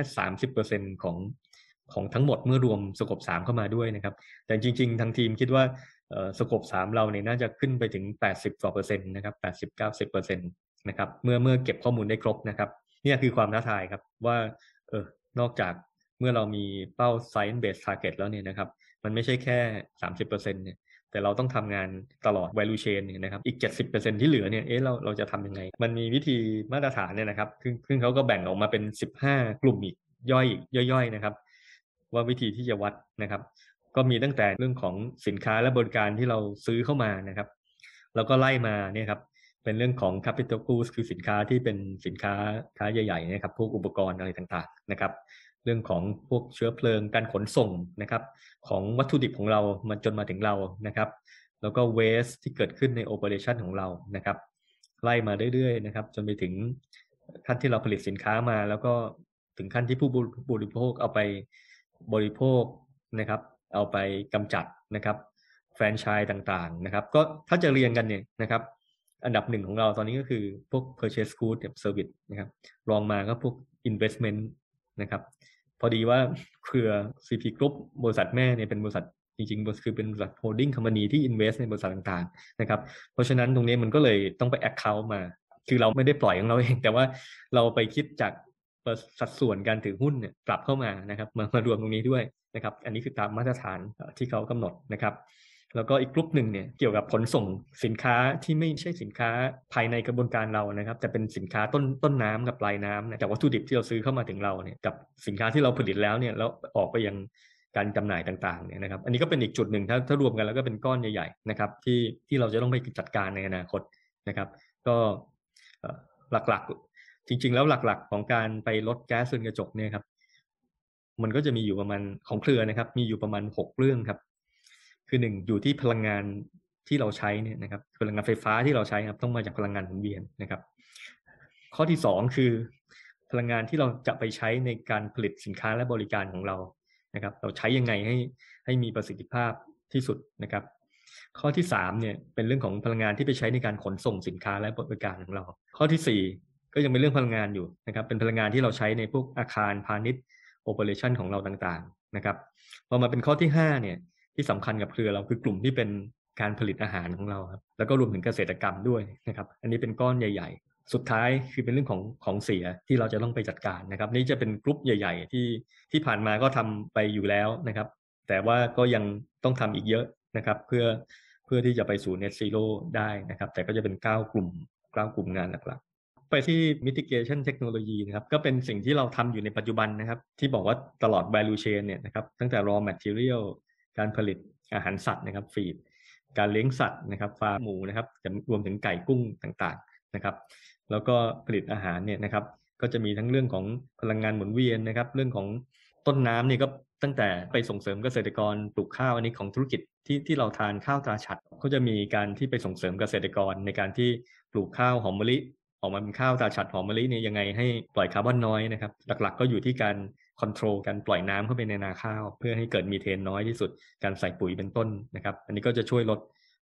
30% ของทั้งหมดเมื่อรวมสโคป3เข้ามาด้วยนะครับแต่จริงๆทางทีมคิดว่าสโคป3เราเนี่ยน่าจะขึ้นไปถึง80%กว่านะครับ80-90%นะครับเมื่อเก็บข้อมูลได้ครบนะครับนี่คือความท้าทายครับว่านอกจากเมื่อเรามีเป้า Science Based Target แล้วเนี่ยนะครับมันไม่ใช่แค่ 30% เนี่ยแต่เราต้องทำงานตลอด value chain เนี่ยนะครับอีก 70% ที่เหลือเนี่ยเราจะทำยังไงมันมีวิธีมาตรฐานเนี่ยนะครับซึ่งเขาก็แบ่งออกมาเป็น15กลุ่มอีกย่อยๆนะครับว่าวิธีที่จะวัดนะครับก็มีตั้งแต่เรื่องของสินค้าและบริการที่เราซื้อเข้ามานะครับแล้วก็ไล่มาเนี่ยครับเป็นเรื่องของ capital goods คือสินค้าที่เป็นสินค้าใหญ่ๆนะครับพวกอุปกรณ์อะไรต่างๆนะครับเรื่องของพวกเชื้อเพลิงการขนส่งนะครับของวัตถุดิบของเราจนมาถึงเรานะครับแล้วก็ waste ที่เกิดขึ้นใน operation ของเรานะครับไล่มาเรื่อยๆนะครับจนไปถึงขั้นที่เราผลิตสินค้ามาแล้วก็ถึงขั้นที่ผู้บริโภคเอาไปบริโภคนะครับเอาไปกำจัดนะครับแฟรนไชส์ต่างๆนะครับก็ถ้าจะเรียงกันเนี่ยนะครับอันดับ1ของเราตอนนี้ก็คือพวก purchase goods กับ service นะครับรองมาก็พวก investment นะครับพอดีว่าเครือ CP Group บริษัทแม่เนี่ยเป็นบริษัทจริงๆคือเป็นบริษัท holding company ที่ invest ในบริษัทต่างๆนะครับเพราะฉะนั้นตรงนี้มันก็เลยต้องไป account มาคือเราไม่ได้ปล่อยของเราเองแต่ว่าเราไปคิดจากสัดส่วนการถือหุ้นเนี่ยกลับเข้ามานะครับมารวมตรงนี้ด้วยนะครับอันนี้คือตามมาตรฐานที่เขากำหนดนะครับแล้วก็อีกกลุ่มหนึ่งเนี่ยเกี่ยวกับขนส่งสินค้าที่ไม่ใช่สินค้าภายในกระบวนการเรานะครับแต่เป็นสินค้าต้นน้ำกับปลายน้ำนะจากวัตถุดิบที่เราซื้อเข้ามาถึงเราเนี่ยกับสินค้าที่เราผลิตแล้วเนี่ยแล้วออกไปยังการจำหน่ายต่างๆเนี่ยนะครับอันนี้ก็เป็นอีกจุดหนึ่งถ้ารวมกันแล้วก็เป็นก้อนใหญ่ๆนะครับที่เราจะต้องไปจัดการในอนาคตนะครับก็หลักๆจริงๆแล้วหลักๆของการไปลดแก๊สเรือนกระจกเนี่ยครับมันก็จะมีอยู่ประมาณของเครือนะครับมีอยู่ประมาณ6เรื่องครับคือ1อยู่ที่พลังงานที่เราใช้เนี่ยนะครับพลังงานไฟฟ้าที่เราใช้ครับต้องมาจากพลังงานหมุนเวียนนะครับข้อที่2คือพลังงานที่เราจะไปใช้ในการผลิตสินค้าและบริการของเรานะครับเราใช้ยังไงให้มีประสิทธิภาพที่สุดนะครับข้อที่3เนี่ยเป็นเรื่องของพลังงานที่ไปใช้ในการขนส่งสินค้าและบริการของเราข้อที่4ก็ยังเป็นเรื่องพลังงานอยู่นะครับเป็นพลังงานที่เราใช้ในพวกอาคารพาณิชย์โอเปอเรชั่นของเราต่างๆนะครับพอมาเป็นข้อที่5เนี่ยที่สำคัญกับเครือเราคือกลุ่มที่เป็นการผลิตอาหารของเราครับแล้วก็รวมถึงเกษตรกรรมด้วยนะครับอันนี้เป็นก้อนใหญ่ๆสุดท้ายคือเป็นเรื่องของเสียที่เราจะต้องไปจัดการนะครับนี่จะเป็นกลุ่มใหญ่ๆที่ผ่านมาก็ทำไปอยู่แล้วนะครับแต่ว่าก็ยังต้องทำอีกเยอะนะครับเพื่อที่จะไปสู่ Net Zero ได้นะครับแต่ก็จะเป็น9 กลุ่มงานหลักๆไปที่ mitigation technology นะครับก็เป็นสิ่งที่เราทำอยู่ในปัจจุบันนะครับที่บอกว่าตลอด value chain เนี่ยนะครับตั้งแต่ raw material การผลิตอาหารสัตว์นะครับฟีดการเลี้ยงสัตว์นะครับฟาร์มหมูนะครับรวมถึงไก่กุ้งต่างๆนะครับแล้วก็ผลิตอาหารเนี่ยนะครับก็จะมีทั้งเรื่องของพลังงานหมุนเวียนนะครับเรื่องของต้นน้ำเนี่ยก็ตั้งแต่ไปส่งเสริมเกษตรกรปลูกข้าวอันนี้ของธุรกิจที่เราทานข้าวตราฉัตรก็จะมีการที่ไปส่งเสริมเกษตรกรในการที่ปลูกข้าวหอมมะลิออกมาเป็นข้าวตราฉัตรหอมมะลิเนี่ยยังไงให้ปล่อยคาร์บอนน้อยนะครับหลักๆก็อยู่ที่การคอนโทรลการปล่อยน้ำเข้าไปในนาข้าวเพื่อให้เกิดมีเทนน้อยที่สุดการใส่ปุ๋ยเป็นต้นนะครับอันนี้ก็จะช่วยลด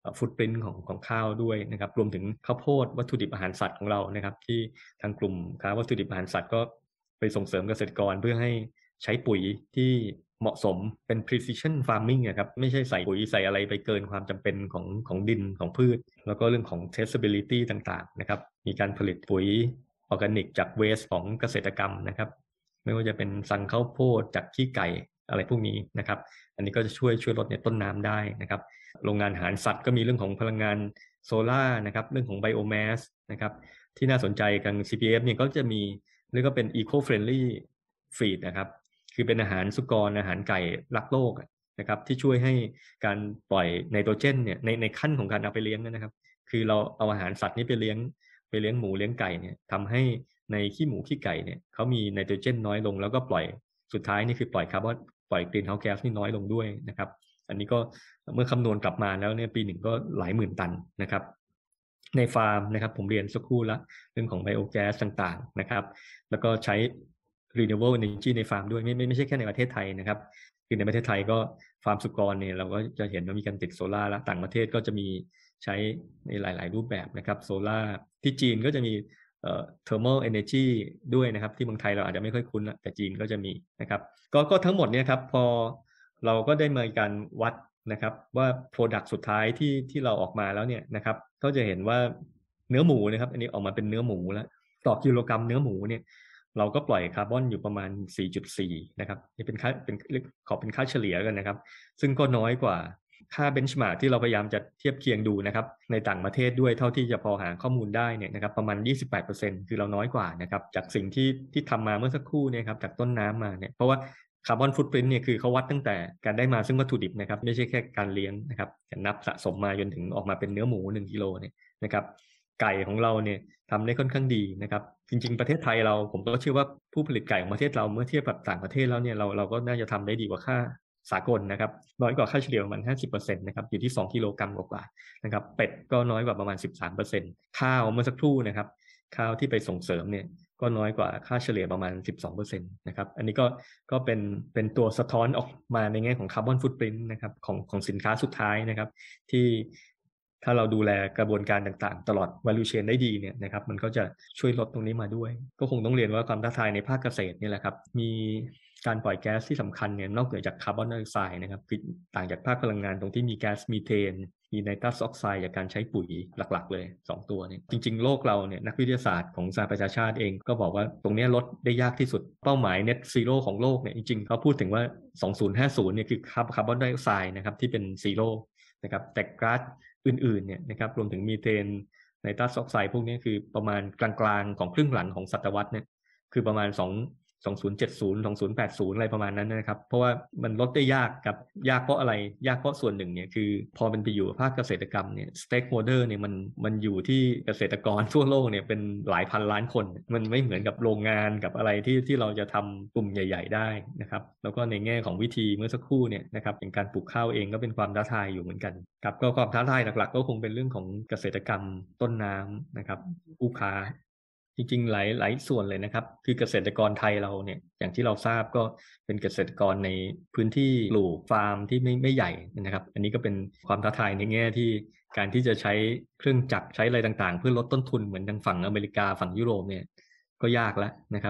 ฟุตพริ้นท์ของข้าวด้วยนะครับรวมถึงข้าวโพดวัตถุดิบอาหารสัตว์ของเรานะครับที่ทางกลุ่มค้าวัตถุดิบอาหารสัตว์ก็ไปส่งเสริมเกษตรกรเพื่อให้ใช้ปุ๋ยที่เหมาะสมเป็น precision farming นะครับไม่ใช่ใส่ปุ๋ยใส่อะไรไปเกินความจำเป็นของดินของพืชแล้วก็เรื่องของ traceability ต่างๆนะครับมีการผลิตปุ๋ยออร์แกนิกจากเวสของเกษตรกรรมนะครับไม่ว่าจะเป็นสั่งข้าวโพดจากขี้ไก่อะไรพวกนี้นะครับอันนี้ก็จะช่วยลดในต้นน้ำได้นะครับโรงงานอาหารสัตว์ก็มีเรื่องของพลังงานโซล่านะครับเรื่องของไบโอแมสนะครับที่น่าสนใจกัน CPF เนี่ยก็จะมีเรียกว่าเป็น eco friendly feed นะครับคือเป็นอาหารสุกรอาหารไก่รักโลกนะครับที่ช่วยให้การปล่อยไนโตรเจนเนี่ยในขั้นของการเอาไปเลี้ยงนะครับคือเราเอาอาหารสัตว์นี้ไปเลี้ยงหมูเลี้ยงไก่เนี่ยทำให้ในขี้หมูขี้ไก่เนี่ยเขามีไนโตรเจนน้อยลงแล้วก็ปล่อยสุดท้ายนี่คือปล่อยคาร์บอนปล่อยกรีนเฮาส์แก๊สนี่น้อยลงด้วยนะครับอันนี้ก็เมื่อคำนวณกลับมาแล้วเนี่ยปีหนึ่งก็หลายหมื่นตันนะครับในฟาร์มนะครับผมเรียนสักครู่ละเรื่องของไบโอแก๊สต่างๆนะครับแล้วก็ใช้ renewable energy ในฟาร์มด้วยไม่ใช่แค่ในประเทศไทยนะครับคือในประเทศไทยก็ฟาร์มสุกรเนี่ยเราก็จะเห็นว่ามีการติดโซล่าแล้วต่างประเทศก็จะมีใช้ในหลายๆรูปแบบนะครับโซล่าที่จีนก็จะมีthermal energy ด้วยนะครับที่เมืองไทยเราอาจจะไม่ค่อยคุ้นแต่จีนก็จะมีนะครับก็ทั้งหมดเนี่ยครับพอเราก็ได้มีการวัดนะครับว่า product สุดท้ายที่เราออกมาแล้วเนี่ยนะครับก็จะเห็นว่าเนื้อหมูนะครับอันนี้ออกมาเป็นเนื้อหมูแล้วต่อกิโลกรัมเนื้อหมูเนี่ยเราก็ปล่อยคาร์บอนอยู่ประมาณ 4.4 นะครับนี่เป็นค่าขอเป็นค่าเฉลี่ยกันนะครับซึ่งก็น้อยกว่าค่าเบนช์มาร์กที่เราพยายามจะเทียบเคียงดูนะครับในต่างประเทศด้วยเท่าที่จะพอหาข้อมูลได้เนี่ยนะครับประมาณ 28% คือเราน้อยกว่านะครับจากสิ่งที่ทำมาเมื่อสักครู่เนี่ยครับจากต้นน้ำมาเนี่ยเพราะว่าคาร์บอนฟุตพริ้นท์เนี่ยคือเขาวัดตั้งแต่การได้มาซึ่งวัตถุดิบนะครับไม่ใช่แค่การเลี้ยงนะครับนับสะสมมาจนถึงออกมาเป็นเนื้อหมู1กิโลเนี่ยนะครับไก่ของเราเนี่ยทำได้ค่อนข้างดีนะครับจริงๆประเทศไทยผมก็เชื่อว่าผู้ผลิตไก่ของประเทศเราเมื่อเทียบกับต่างประเทศแล้วเนี่ยเราก็น่าจะทำได้ดีกว่าค่าสากลนะครับน้อยกว่าค่าเฉลี่ยประมาณ 50% นะครับอยู่ที่2กิโลกรัมกว่าๆนะครับเป็ดก็น้อยกว่าประมาณ 13% ข้าวเมื่อสักครู่นะครับข้าวที่ไปส่งเสริมเนี่ยก็น้อยกว่าค่าเฉลี่ยประมาณ 12% นะครับอันนี้ก็เป็นตัวสะท้อนออกมาในแง่ของคาร์บอนฟุตพริ้นท์นะครับของสินค้าสุดท้ายนะครับที่ถ้าเราดูแลกระบวนการต่างๆตลอด value chain ได้ดีเนี่ยนะครับมันก็จะช่วยลดตรงนี้มาด้วยก็คงต้องเรียนว่าความท้าทายในภาคเกษตรนี่แหละครับมีการปล่อยแก๊สที่สำคัญเนี่ยนอกเหนือจากคาร์บอนไดออกไซด์นะครับคือต่างจากภาคพลังงานตรงที่มีแก๊สมีเทนมีไนตรัสออกไซด์จากการใช้ปุ๋ยหลักๆเลย2ตัวเนี่ยจริงๆโลกเราเนี่ยนักวิทยาศาสตร์ของสหประชาชาติเองก็บอกว่าตรงนี้ลดได้ยากที่สุดเป้าหมาย net zero ของโลกเนี่ยจริงๆเขาพูดถึงว่า2050เนี่ยคือคาร์บอนไดออกไซด์นะครับที่เป็นซีโร่นะครับแต่ก๊าซอื่นๆเนี่ยนะครับรวมถึงมีเทนไนตรัสออกไซด์พวกนี้คือประมาณกลางๆของครึ่งหลังของศตวรรษเนี่ยคือประมาณ2070 2080อะไรประมาณนั้นนะครับเพราะว่ามันลดได้ยากเพราะอะไรยากเพราะส่วนหนึ่งเนี่ยคือพอเป็นไปอยู่ภาคเกษตรกรรมเนี่ย stakeholder เนี่ยมันอยู่ที่เกษตรกรทั่วโลกเนี่ยเป็นหลายพันล้านคนมันไม่เหมือนกับโรงงานกับอะไรที่เราจะทำกลุ่มใหญ่ๆได้นะครับแล้วก็ในแง่ของวิธีเมื่อสักครู่เนี่ยนะครับอย่างการปลูกข้าวเองก็เป็นความท้าทายอยู่เหมือนกันครับก็ความท้าทายหลักๆก็คงเป็นเรื่องของเกษตรกรรมต้นน้ำนะครับผู้ค้าจริงๆหลายส่วนเลยนะครับคือเกษตรกรไทยเราเนี่ยอย่างที่เราทราบก็เป็นเกษตรกรในพื้นที่ปลูกฟาร์มที่ไม่ใหญ่นะครับอันนี้ก็เป็นความท้าทายในแง่ที่การที่จะใช้เครื่องจักรใช้อะไรต่างๆเพื่อลดต้นทุนเหมือนทางฝั่งอเมริกาฝั่งยุโรปเนี่ยก็ยากแล้วนะครับ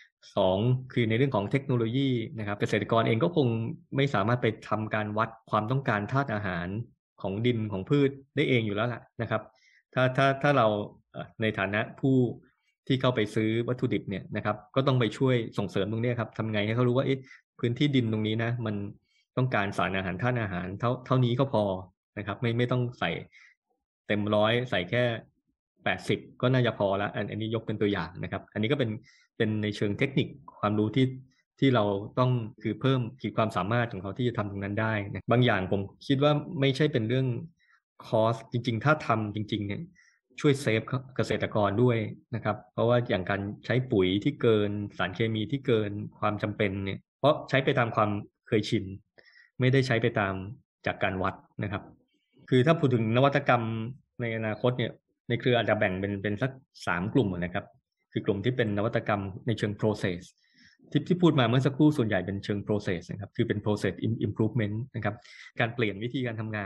2คือในเรื่องของเทคโนโลยีนะครับเกษตรกรเองก็คงไม่สามารถไปทำการวัดความต้องการธาตุอาหารของดินของพืชได้เองอยู่แล้วล่ะนะครับถ้าเราในฐานะผู้ที่เข้าไปซื้อวัตถุดิบเนี่ยนะครับก็ต้องไปช่วยส่งเสริมตรงนี้ครับทำไงให้เขารู้ว่าพื้นที่ดินตรงนี้นะมันต้องการสารอาหารธาตุอาหารเท่านี้ก็พอนะครับไม่ต้องใส่เต็มร้อยใส่แค่80ก็น่าจะพอแล้วอันนี้ยกเป็นตัวอย่างนะครับอันนี้ก็เป็นในเชิงเทคนิคความรู้ที่เราต้องคือเพิ่มขีดความสามารถของเขาที่จะทำตรงนั้นได้นะบางอย่างผมคิดว่าไม่ใช่เป็นเรื่องคอสจริงๆถ้าทำจริงๆเนี่ยช่วยเซฟเกษตรกรด้วยนะครับเพราะว่าอย่างการใช้ปุ๋ยที่เกินสารเคมีที่เกินความจำเป็นเนี่ยเพราะใช้ไปตามความเคยชินไม่ได้ใช้ไปตามจากการวัดนะครับคือถ้าพูดถึงนวัตกรรมในอนาคตเนี่ยในเครืออาจจะแบ่งเป็นสัก3กลุ่มนะครับคือกลุ่มที่เป็นนวัตกรรมในเชิง process ที่พูดมาเมื่อสักครู่ส่วนใหญ่เป็นเชิง process นะครับคือเป็น process improvement นะครับการเปลี่ยนวิธีการทำงาน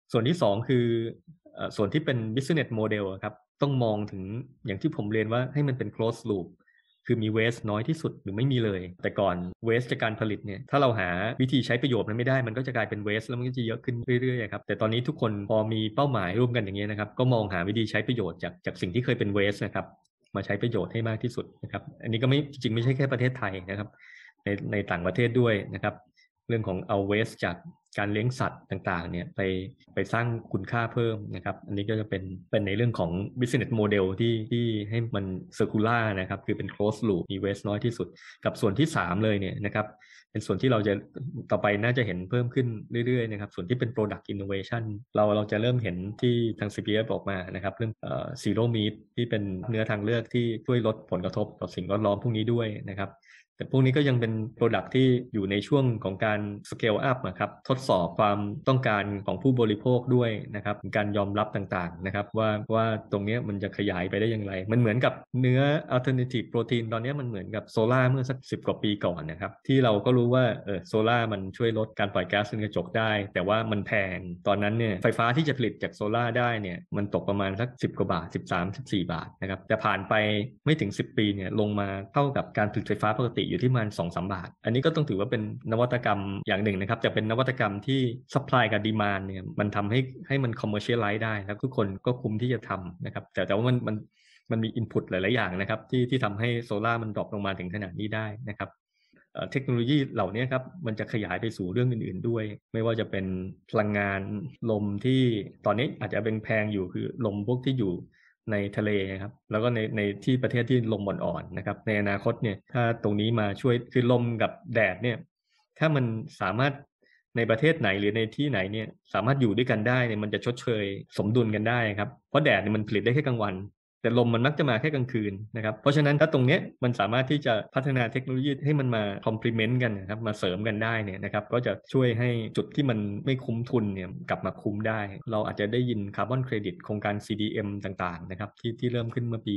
ส่วนที่2คือส่วนที่เป็น business model อะครับต้องมองถึงอย่างที่ผมเรียนว่าให้มันเป็น closed loop คือมี waste น้อยที่สุดหรือไม่มีเลยแต่ก่อน waste จากการผลิตเนี่ยถ้าเราหาวิธีใช้ประโยชน์มันไม่ได้มันก็จะกลายเป็น waste แล้วมันก็จะเยอะขึ้นเรื่อยๆครับแต่ตอนนี้ทุกคนพอมีเป้าหมายร่วมกันอย่างเงี้ยนะครับก็มองหาวิธีใช้ประโยชน์จากสิ่งที่เคยเป็น waste นะครับมาใช้ประโยชน์ให้มากที่สุดนะครับอันนี้ก็ไม่จริงๆไม่ใช่แค่ประเทศไทยนะครับในต่างประเทศด้วยนะครับเรื่องของเอา waste จากการเลี้ยงสัตว์ต่างๆเนี่ยไปสร้างคุณค่าเพิ่มนะครับอันนี้ก็จะเป็นในเรื่องของ business model ที่ให้มัน circular นะครับคือเป็น closed loop มี waste น้อยที่สุดกับส่วนที่3เลยเนี่ยนะครับเป็นส่วนที่เราจะต่อไปน่าจะเห็นเพิ่มขึ้นเรื่อยๆนะครับส่วนที่เป็น product innovation เราจะเริ่มเห็นที่ทาง CPF ออกมานะครับเรื่องzero meat ที่เป็นเนื้อทางเลือกที่ช่วยลดผลกระทบต่อสิ่งแวดล้อมพวกนี้ด้วยนะครับแต่พวกนี้ก็ยังเป็น Product ที่อยู่ในช่วงของการ Scale Up นะครับทดสอบความต้องการของผู้บริโภคด้วยนะครับการยอมรับต่างๆนะครับว่าตรงนี้มันจะขยายไปได้อย่างไรมันเหมือนกับเนื้อ Alternative Protein ตอนนี้มันเหมือนกับโซล่าเมื่อสัก10 กว่าปีก่อนนะครับที่เราก็รู้ว่าโซล่ามันช่วยลดการปล่อยก๊าซเรือนกระจกได้แต่ว่ามันแพงตอนนั้นเนี่ยไฟฟ้าที่จะผลิตจากโซล่าได้เนี่ยมันตกประมาณสัก10 กว่าบาท13-14 บาทนะครับแต่ผ่านไปไม่ถึง10 ปีเนี่ยลงมาเท่ากับการผลิตไฟฟ้าปกติอยู่ที่ประมาณ 2-3 บาทอันนี้ก็ต้องถือว่าเป็นนวัตกรรมอย่างหนึ่งนะครับแต่เป็นนวัตกรรมที่ supply กับ demand เนี่ยมันทำให้มัน commercialize ได้แล้วทุกคนก็คุ้มที่จะทำนะครับแต่ว่ามันมี input หลายๆอย่างนะครับที่ทำให้โซล่ามันดรอปลงมาถึงขนาดนี้ได้นะครับเทคโนโลยีเหล่านี้ครับมันจะขยายไปสู่เรื่องอื่นๆด้วยไม่ว่าจะเป็นพลังงานลมที่ตอนนี้อาจจะเป็นแพงอยู่คือลมพวกที่อยู่ในทะเลครับแล้วก็ในที่ประเทศที่ลมอ่อนๆนะครับในอนาคตเนี่ยถ้าตรงนี้มาช่วยคือลมกับแดดเนี่ยถ้ามันสามารถในประเทศไหนหรือในที่ไหนเนี่ยสามารถอยู่ด้วยกันได้เนี่ยมันจะชดเชยสมดุลกันได้ครับเพราะแดดเนี่ยมันผลิตได้แค่กลางวันแต่ลมมันมักจะมาแค่กลางคืนนะครับเพราะฉะนั้นถ้าตรงนี้มันสามารถที่จะพัฒนาเทคโนโลยีให้มันมา complement กันนะครับมาเสริมกันได้เนี่ยนะครับก็จะช่วยให้จุดที่มันไม่คุ้มทุนเนี่ยกลับมาคุ้มได้เราอาจจะได้ยินคาร์บอนเครดิตโครงการ CDM ต่างๆนะครับที่เริ่มขึ้นเมื่อปี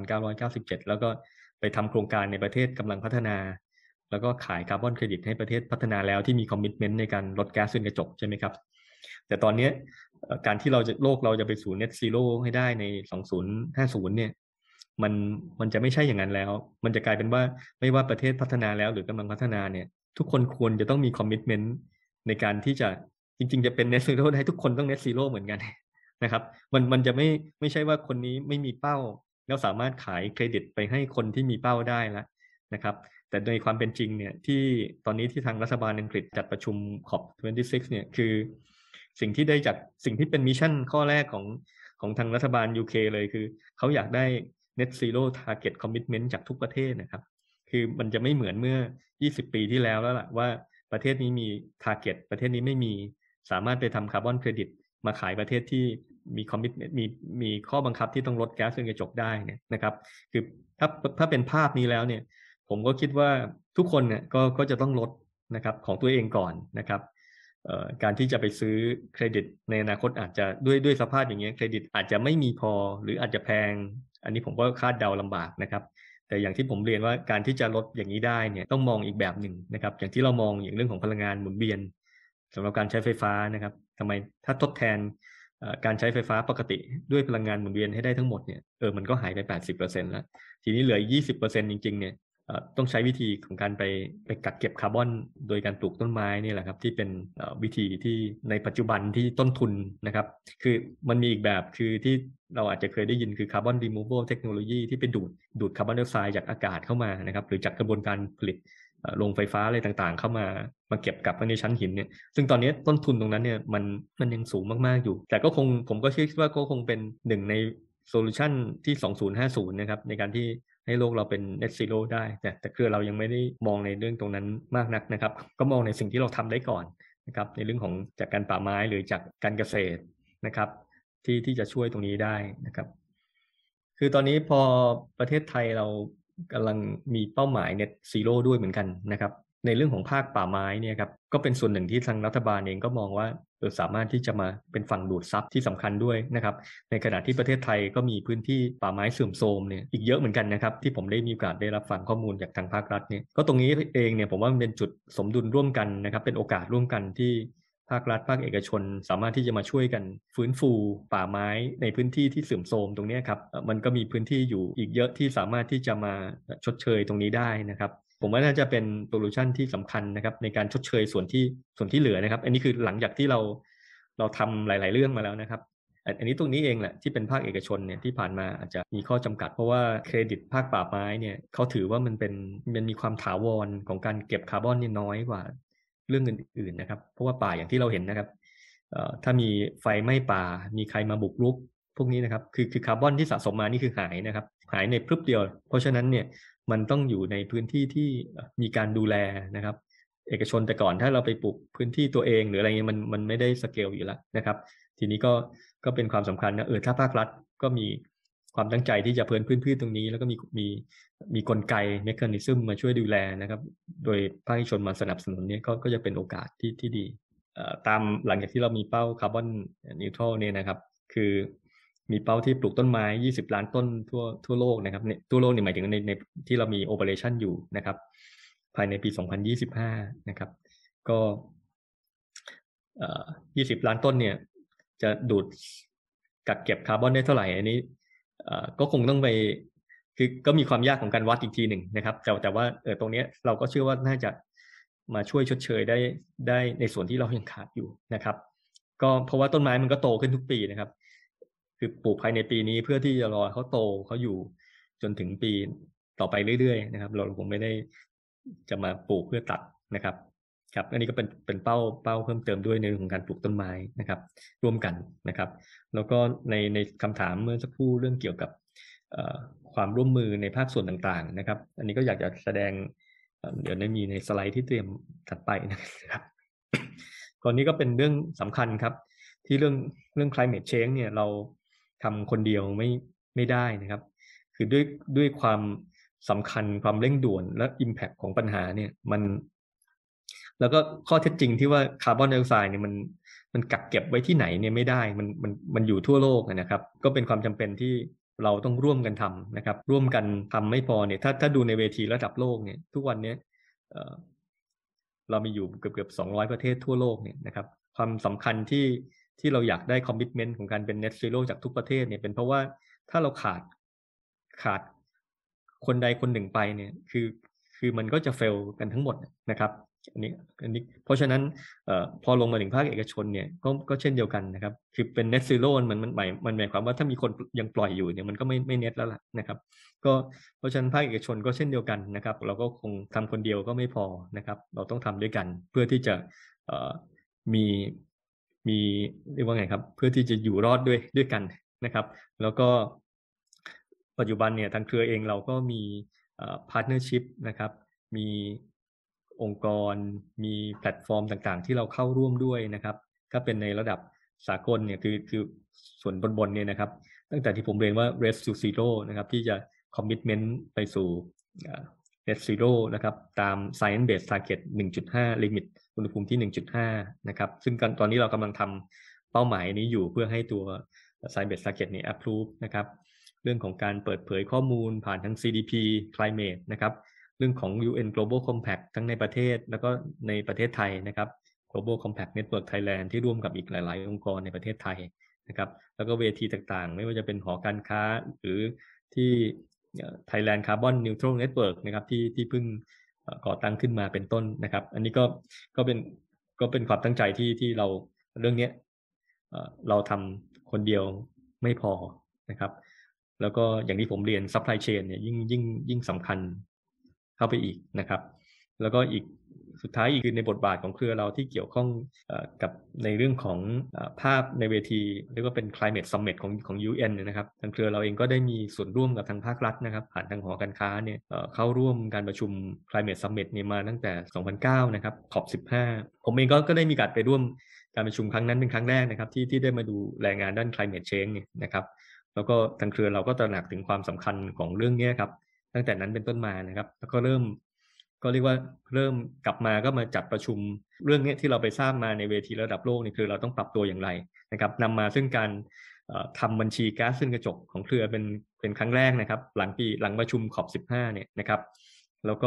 1997แล้วก็ไปทำโครงการในประเทศกำลังพัฒนาแล้วก็ขายคาร์บอนเครดิตให้ประเทศพัฒนาแล้วที่มีคอมมิตเมนต์ในการลดแก๊สเรือนกระจกใช่ไหมครับแต่ตอนนี้การที่โลกเราจะไปสู่ Net Zero ให้ได้ใน2050เนี่ยมันจะไม่ใช่อย่างนั้นแล้วมันจะกลายเป็นว่าไม่ว่าประเทศพัฒนาแล้วหรือกำลังพัฒนาเนี่ยทุกคนควรจะต้องมีคอมมิตเมนต์ในการที่จะจริงๆจะเป็น Net Zero ได้ทุกคนต้อง Net Zero เหมือนกันนะครับมันจะไม่ใช่ว่าคนนี้ไม่มีเป้าแล้วสามารถขายเครดิตไปให้คนที่มีเป้าได้แล้วนะครับแต่ในความเป็นจริงเนี่ยที่ตอนนี้ที่ทางรัฐบาลอังกฤษจัดประชุม COP26 เนี่ยคือสิ่งที่ได้จากสิ่งที่เป็นมิชชั่นข้อแรกของทางรัฐบาล UK เลยคือเขาอยากได้ Net Zero Target Commitment จากทุกประเทศนะครับคือมันจะไม่เหมือนเมื่อ20 ปีที่แล้วล่ะว่าประเทศนี้มี Target ประเทศนี้ไม่มีสามารถไปทำคาร์บอนเครดิตมาขายประเทศที่มีคอมมิตมีข้อบังคับที่ต้องลดแก๊สเรือนกระจกได้เนี่ยนะครับคือถ้าเป็นภาพนี้แล้วเนี่ยผมก็คิดว่าทุกคนเนี่ยก็จะต้องลดนะครับของตัวเองก่อนนะครับการที่จะไปซื้อเครดิตในอนาคตอาจจะด้วยสภาพอย่างเงี้ยเครดิตอาจจะไม่มีพอหรืออาจจะแพงอันนี้ผมก็คาดเดาลำบากนะครับแต่อย่างที่ผมเรียนว่าการที่จะลดอย่างนี้ได้เนี่ยต้องมองอีกแบบหนึ่งนะครับอย่างที่เรามองอย่างเรื่องของพลังงานหมุนเวียนสำหรับการใช้ไฟฟ้านะครับทำไมถ้าทดแทนการใช้ไฟฟ้าปกติด้วยพลังงานหมุนเวียนให้ได้ทั้งหมดเนี่ยมันก็หายไป 80% แล้วทีนี้เหลือ 20% จริงๆเนี่ยต้องใช้วิธีของการไปกักเก็บคาร์บอนโดยการปลูกต้นไม้นี่แหละครับที่เป็นวิธีที่ในปัจจุบันที่ต้นทุนนะครับคือมันมีอีกแบบคือที่เราอาจจะเคยได้ยินคือคาร์บอนรีมูเวลเทคโนโลยีที่ไปดูดคาร์บอนไดออกไซด์จากอากาศเข้ามานะครับหรือจากกระบวนการผลิตโรงไฟฟ้าอะไรต่างๆเข้ามาเก็บกลับไว้ในชั้นหินเนี่ยซึ่งตอนนี้ต้นทุนตรงนั้นเนี่ยมันยังสูงมากๆอยู่แต่ก็คงผมก็คิดว่าก็คงเป็นหนึ่งในโซลูชันที่2050นะครับในการที่ให้โลกเราเป็น Net Zero ได้แต่คือเรายังไม่ได้มองในเรื่องตรงนั้นมากนักนะครับก็มองในสิ่งที่เราทำได้ก่อนนะครับในเรื่องของจากการป่าไม้หรือจากการเกษตรนะครับที่จะช่วยตรงนี้ได้นะครับคือตอนนี้พอประเทศไทยเรากำลังมีเป้าหมาย Net Zero ด้วยเหมือนกันนะครับในเรื่องของภาคป่าไม้เนี่ยครับก็เป็นส่วนหนึ่งที่ทางรัฐบาลเองก็มองว่าสามารถที่จะมาเป็นฝั่งดูดซับที่สำคัญด้วยนะครับในขณะที่ประเทศไทยก็มีพื้นที่ป่าไม้เสื่อมโทรมเนี่ยอีกเยอะเหมือนกันนะครับที่ผมได้มีโอกาสได้รับฟังข้อมูลจากทางภาครัฐเนี่ยก็ตรงนี้เองเนี่ยผมว่ามันเป็นจุดสมดุลร่วมกันนะครับเป็นโอกาสร่วมกันที่ภาครัฐภาคเอกชนสามารถที่จะมาช่วยกันฟื้นฟูป่าไม้ในพื้นที่ที่เสื่อมโทรมตรงนี้ครับมันก็มีพื้นที่อยู่อีกเยอะที่สามารถที่จะมาชดเชยตรงนี้ได้นะครับผมว่าน่าจะเป็นโซลูชันที่สำคัญนะครับในการชดเชยส่วนที่เหลือนะครับอันนี้คือหลังจากที่เราทำหลายๆเรื่องมาแล้วนะครับอันนี้ตรงนี้เองแหละที่เป็นภาคเอกชนเนี่ยที่ผ่านมาอาจจะมีข้อจำกัดเพราะว่าเครดิตภาคป่าไม้เนี่ยเขาถือว่ามันมีความถาวรของการเก็บคาร์บอนนี่น้อยกว่าเรื่องอื่นๆนะครับเพราะว่าป่าอย่างที่เราเห็นนะครับถ้ามีไฟไหม้ป่ามีใครมาบุกรุกพวกนี้นะครับคือคาร์บอนที่สะสมมานี่คือหายนะครับหายในพรึบเดียวเพราะฉะนั้นเนี่ยมันต้องอยู่ในพื้นที่ที่มีการดูแลนะครับเอกชนแต่ก่อนถ้าเราไปปลูกพื้นที่ตัวเองหรืออะไรเงี้ยมันไม่ได้สเกลอยู่แล้วนะครับทีนี้ก็เป็นความสำคัญนะถ้าภาครัฐก็มีความตั้งใจที่จะเพิ่มพื้นตรงนี้แล้วก็มีกลไกเมคานิซึมมาช่วยดูแลนะครับโดยภาคเอกชนมาสนับสนุนเนี่ยก็จะเป็นโอกาสที่ดีตามหลังจากที่เรามีเป้าคาร์บอนนิวทรัลเนี่ยนะครับคือมีเป้าที่ปลูกต้นไม้20ล้านต้นทั่วโลกนะครับเนี่ยทั่วโลกนี่หมายถึงในที่เรามีโอเปอเรชั่นอยู่นะครับภายในปี2025นะครับก็20ล้านต้นเนี่ยจะดูดกักเก็บคาร์บอนได้เท่าไหร่อันนี้ก็คงต้องไปคือก็มีความยากของการวัดอีกทีหนึ่งนะครับแต่ว่าตรงนี้เราก็เชื่อว่าน่าจะมาช่วยชดเชยได้ในส่วนที่เรายังขาดอยู่นะครับก็เพราะว่าต้นไม้มันก็โตขึ้นทุกปีนะครับคือปลูกภายในปีนี้เพื่อที่จะรอเขาโตเขาอยู่จนถึงปีต่อไปเรื่อยๆนะครับเราคงไม่ได้จะมาปลูกเพื่อตัดนะครับครับอันนี้ก็เป็นเป้าเพิ่มเติมด้วยในเรื่องของการปลูกต้นไม้นะครับร่วมกันนะครับแล้วก็ในคำถามเมื่อสักครู่เรื่องเกี่ยวกับความร่วมมือในภาคส่วนต่างๆนะครับอันนี้ก็อยากจะแสดงเดี๋ยวได้มีในสไลด์ที่เตรียมถัดไปนะครับตอนนี้ก็เป็นเรื่องสำคัญครับที่เรื่อง climate change เนี่ยเราทำคนเดียวไม่ได้นะครับคือด้วยความสำคัญความเร่งด่วนและ impact ของปัญหาเนี่ยมันแล้วก็ข้อเท็จจริงที่ว่าคาร์บอนไดออกไซด์เนี่ยมันกักเก็บไว้ที่ไหนเนี่ยไม่ได้มันอยู่ทั่วโลกนะครับก็เป็นความจำเป็นที่เราต้องร่วมกันทำนะครับร่วมกันทำไม่พอเนี่ยถ้าดูในเวทีระดับโลกเนี่ยทุกวันนี้เรามีอยู่เกือบ200ประเทศทั่วโลกเนี่ยนะครับความสำคัญที่เราอยากได้คอมมิตเมนต์ของการเป็น net zero จากทุกประเทศเนี่ยเป็นเพราะว่าถ้าเราขาดคนใดคนหนึ่งไปเนี่ยคือมันก็จะเฟลกันทั้งหมดนะครับอันนี้เพราะฉะนั้นพอลงมาถึงภาคเอกชนเนี่ยก็เช่นเดียวกันนะครับคือเป็น net zero มันหมายความว่าถ้ามีคนยังปล่อยอยู่เนี่ยมันก็ไม่ net แล้วล่ะนะครับก็เพราะฉะนั้นภาคเอกชนก็เช่นเดียวกันนะครับเราก็คงทำคนเดียวก็ไม่พอนะครับเราต้องทำด้วยกันเพื่อที่จะมีเรียกว่าไงครับเพื่อที่จะอยู่รอดด้วยกันนะครับแล้วก็ปัจจุบันเนี่ยทางเครือเองเราก็มีพาร์ทเนอร์ชิพนะครับมีองค์กรมีแพลตฟอร์มต่างๆที่เราเข้าร่วมด้วยนะครับถ้าเป็นในระดับสากลเนี่ยคือส่วนบนเนี่ยนะครับตั้งแต่ที่ผมเรียนว่า Race to Zero นะครับที่จะ commitment ไปสู่ Net Zero นะครับตาม Science Based Target 1.5 Limit อุณหภูมิที่ 1.5 นะครับซึ่งตอนนี้เรากำลังทำเป้าหมายนี้อยู่เพื่อให้ตัว Science Based Target นี้ approve นะครับเรื่องของการเปิดเผยข้อมูลผ่านทั้ง CDP Climate นะครับเรื่องของ UN Global Compact ทั้งในประเทศแล้วก็ในประเทศไทยนะครับ Global Compact Network Thailand ที่ร่วมกับอีกหลายๆองค์กรในประเทศไทยนะครับแล้วก็เวทีต่างๆไม่ว่าจะเป็นหอการค้าหรือที่ Thailand Carbon Neutral Network นะครับที่เพิ่งก่อตั้งขึ้นมาเป็นต้นนะครับอันนี้ก็เป็นความตั้งใจที่เราเรื่องนี้เราทำคนเดียวไม่พอนะครับแล้วก็อย่างที่ผมเรียน supply chain เนี่ยยิ่งสำคัญเข้าไปอีกนะครับแล้วก็อีกสุดท้ายอีกคือในบทบาทของเครือเราที่เกี่ยวข้องกับในเรื่องของภาพในเวทีเรียกว่าเป็น climate summit ของ UN นะครับทางเครือเราเองก็ได้มีส่วนร่วมกับทางภาครัฐนะครับผ่านทางหอการค้าเนี่ยเข้าร่วมการประชุม climate summit เนี่ยมาตั้งแต่2009นะครับขอบ15ผมเองก็ได้มีการไปร่วมการประชุมครั้งนั้นเป็นครั้งแรกนะครับที่ได้มาดูแรงงานด้าน climate change เนี่ยนะครับแล้วก็ทางเครือเราก็ตระหนักถึงความสำคัญของเรื่องนี้ครับตั้งแต่นั้นเป็นต้นมานะครับแล้วก็เรียกว่าเริ่มกลับมาก็มาจัดประชุมเรื่องนี้ที่เราไปทราบมาในเวทีระดับโลกนี่คือเราต้องปรับตัวอย่างไรนะครับนำมาซึ่งการทำบัญชีก๊าซเรือนกระจกของเครือเป็นครั้งแรกนะครับหลังประชุมขอบ15เนี่ยนะครับแล้วก็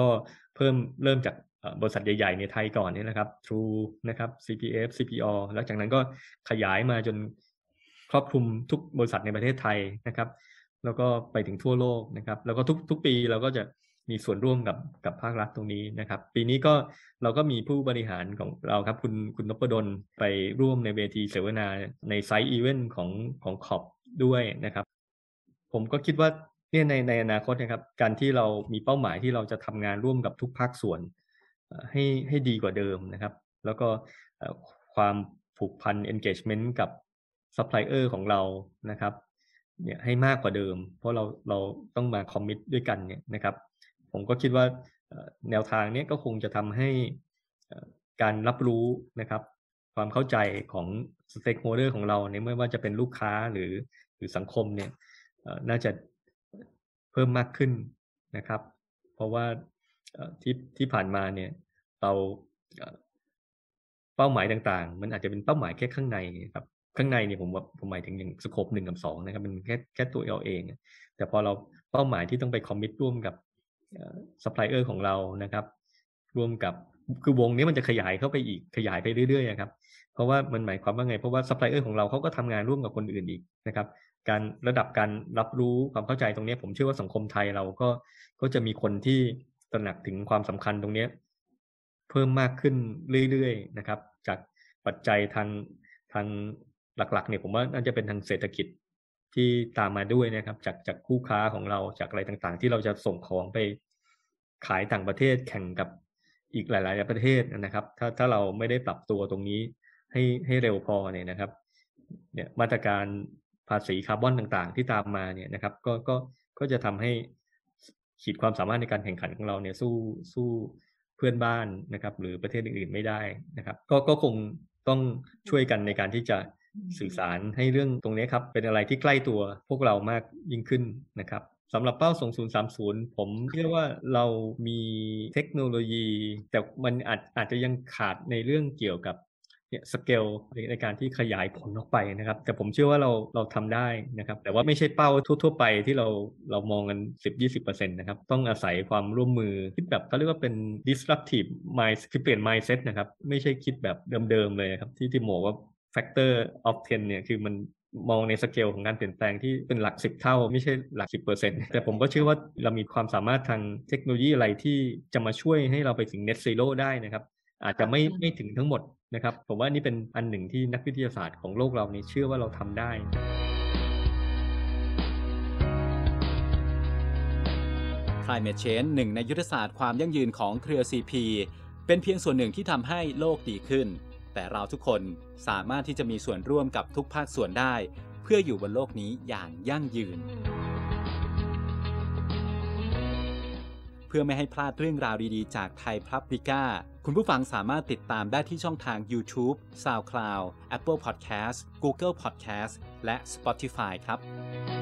เริ่มจากบริษัทใหญ่ๆในไทยก่อนนี่นะครับ True นะครับ CPF CPO แล้วจากนั้นก็ขยายมาจนครอบคลุมทุกบริษัทในประเทศไทยนะครับแล้วก็ไปถึงทั่วโลกนะครับแล้วก็ทุกปีเราก็จะมีส่วนร่วมกับภาครัฐตรงนี้นะครับปีนี้ก็เราก็มีผู้บริหารของเราครับคุณนพดลไปร่วมในเวทีเสวนาในไซต์อีเวนต์ของขอบด้วยนะครับผมก็คิดว่าเนี่ยในอนาคตนะครับการที่เรามีเป้าหมายที่เราจะทำงานร่วมกับทุกภาคส่วนให้ดีกว่าเดิมนะครับแล้วก็ความผูกพัน engagement กับซัพพลายเออร์ของเรานะครับเนี่ยให้มากกว่าเดิมเพราะเราต้องมาคอมมิตด้วยกันเนี่ยนะครับผมก็คิดว่าแนวทางนี้ก็คงจะทำให้การรับรู้นะครับความเข้าใจของ stakeholder ของเราเนี่ยไม่ว่าจะเป็นลูกค้าหรือสังคมเนี่ยน่าจะเพิ่มมากขึ้นนะครับเพราะว่าที่ผ่านมาเนี่ยเราเป้าหมายต่างๆมันอาจจะเป็นเป้าหมายแค่ข้างในครับข้างในเนี่ยผมหมายถึงอย่างสโคป1 กับ 2นะครับมันแค่ตัวเราเองแต่พอเราเป้าหมายที่ต้องไปคอมมิตร่วมกับซัพพลายเออร์ของเรานะครับร่วมกับคือวงนี้มันจะขยายเข้าไปอีกขยายไปเรื่อยๆครับเพราะว่ามันหมายความว่าไงเพราะว่าซัพพลายเออร์ของเราเขาก็ทำงานร่วมกับคนอื่นอีกนะครับระดับการรับรู้ความเข้าใจตรงนี้ผมเชื่อว่าสังคมไทยเราก็จะมีคนที่ตระหนักถึงความสำคัญตรงนี้เพิ่มมากขึ้นเรื่อยๆนะครับจากปัจจัยทางหลักๆเนี่ยผมว่าน่าจะเป็นทางเศรษฐกิจที่ตามมาด้วยนะครับจากคู่ค้าของเราจากอะไรต่างๆที่เราจะส่งของไปขายต่างประเทศแข่งกับอีกหลายๆประเทศนะครับถ้าเราไม่ได้ปรับตัวตรงนี้ให้เร็วพอเนี่ยนะครับเนี่ยมาตรการภาษีคาร์บอนต่างๆที่ตามมาเนี่ยนะครับก็จะทำให้ขีดความสามารถในการแข่งขันของเราเนี่ยสู้เพื่อนบ้านนะครับหรือประเทศอื่นๆไม่ได้นะครับก็คงต้องช่วยกันในการที่จะสื่อสารให้เรื่องตรงนี้ครับเป็นอะไรที่ใกล้ตัวพวกเรามากยิ่งขึ้นนะครับสำหรับเป้า2030ผมเชื่อว่าเรามีเทคโนโลยีแต่มันอาจจะยังขาดในเรื่องเกี่ยวกับสเกลในการที่ขยายผลออกไปนะครับแต่ผมเชื่อว่าเราทำได้นะครับแต่ว่าไม่ใช่เป้าทั่วๆไปที่เรามองกัน 10-20% นะครับต้องอาศัยความร่วมมือคิดแบบเขาเรียกว่าเป็น disruptive mind คือเปลี่ยน mindset นะครับไม่ใช่คิดแบบเดิมๆเลยครับที่บอกว่า factor of 10เนี่ยคือมันมองในสเกลของการเปลี่ยนแปลงที่เป็นหลัก10เท่าไม่ใช่หลัก 10% แต่ผมก็เชื่อว่าเรามีความสามารถทางเทคโนโลยีอะไรที่จะมาช่วยให้เราไปถึง net zero ได้นะครับอาจจะไม่ถึงทั้งหมดนะครับผมว่านี่เป็นอันหนึ่งที่นักวิทยาศาสตร์ของโลกเราเนี่ยเชื่อว่าเราทำได้ Climate Change หนึ่งในยุทธศาสตร์ความยั่งยืนของเครือ CP เป็นเพียงส่วนหนึ่งที่ทำให้โลกดีขึ้นแต่เราทุกคนสามารถที่จะมีส่วนร่วมกับทุกภาคส่วนได้เพื่ออยู่บนโลกนี้อย่างยั่งยืนเพื่อไม่ให้พลาดเรื่องราวดีๆจากไทย Publica คุณผู้ฟังสามารถติดตามได้ที่ช่องทาง YouTube, SoundCloud, Apple Podcast, Google Podcast และ Spotify ครับ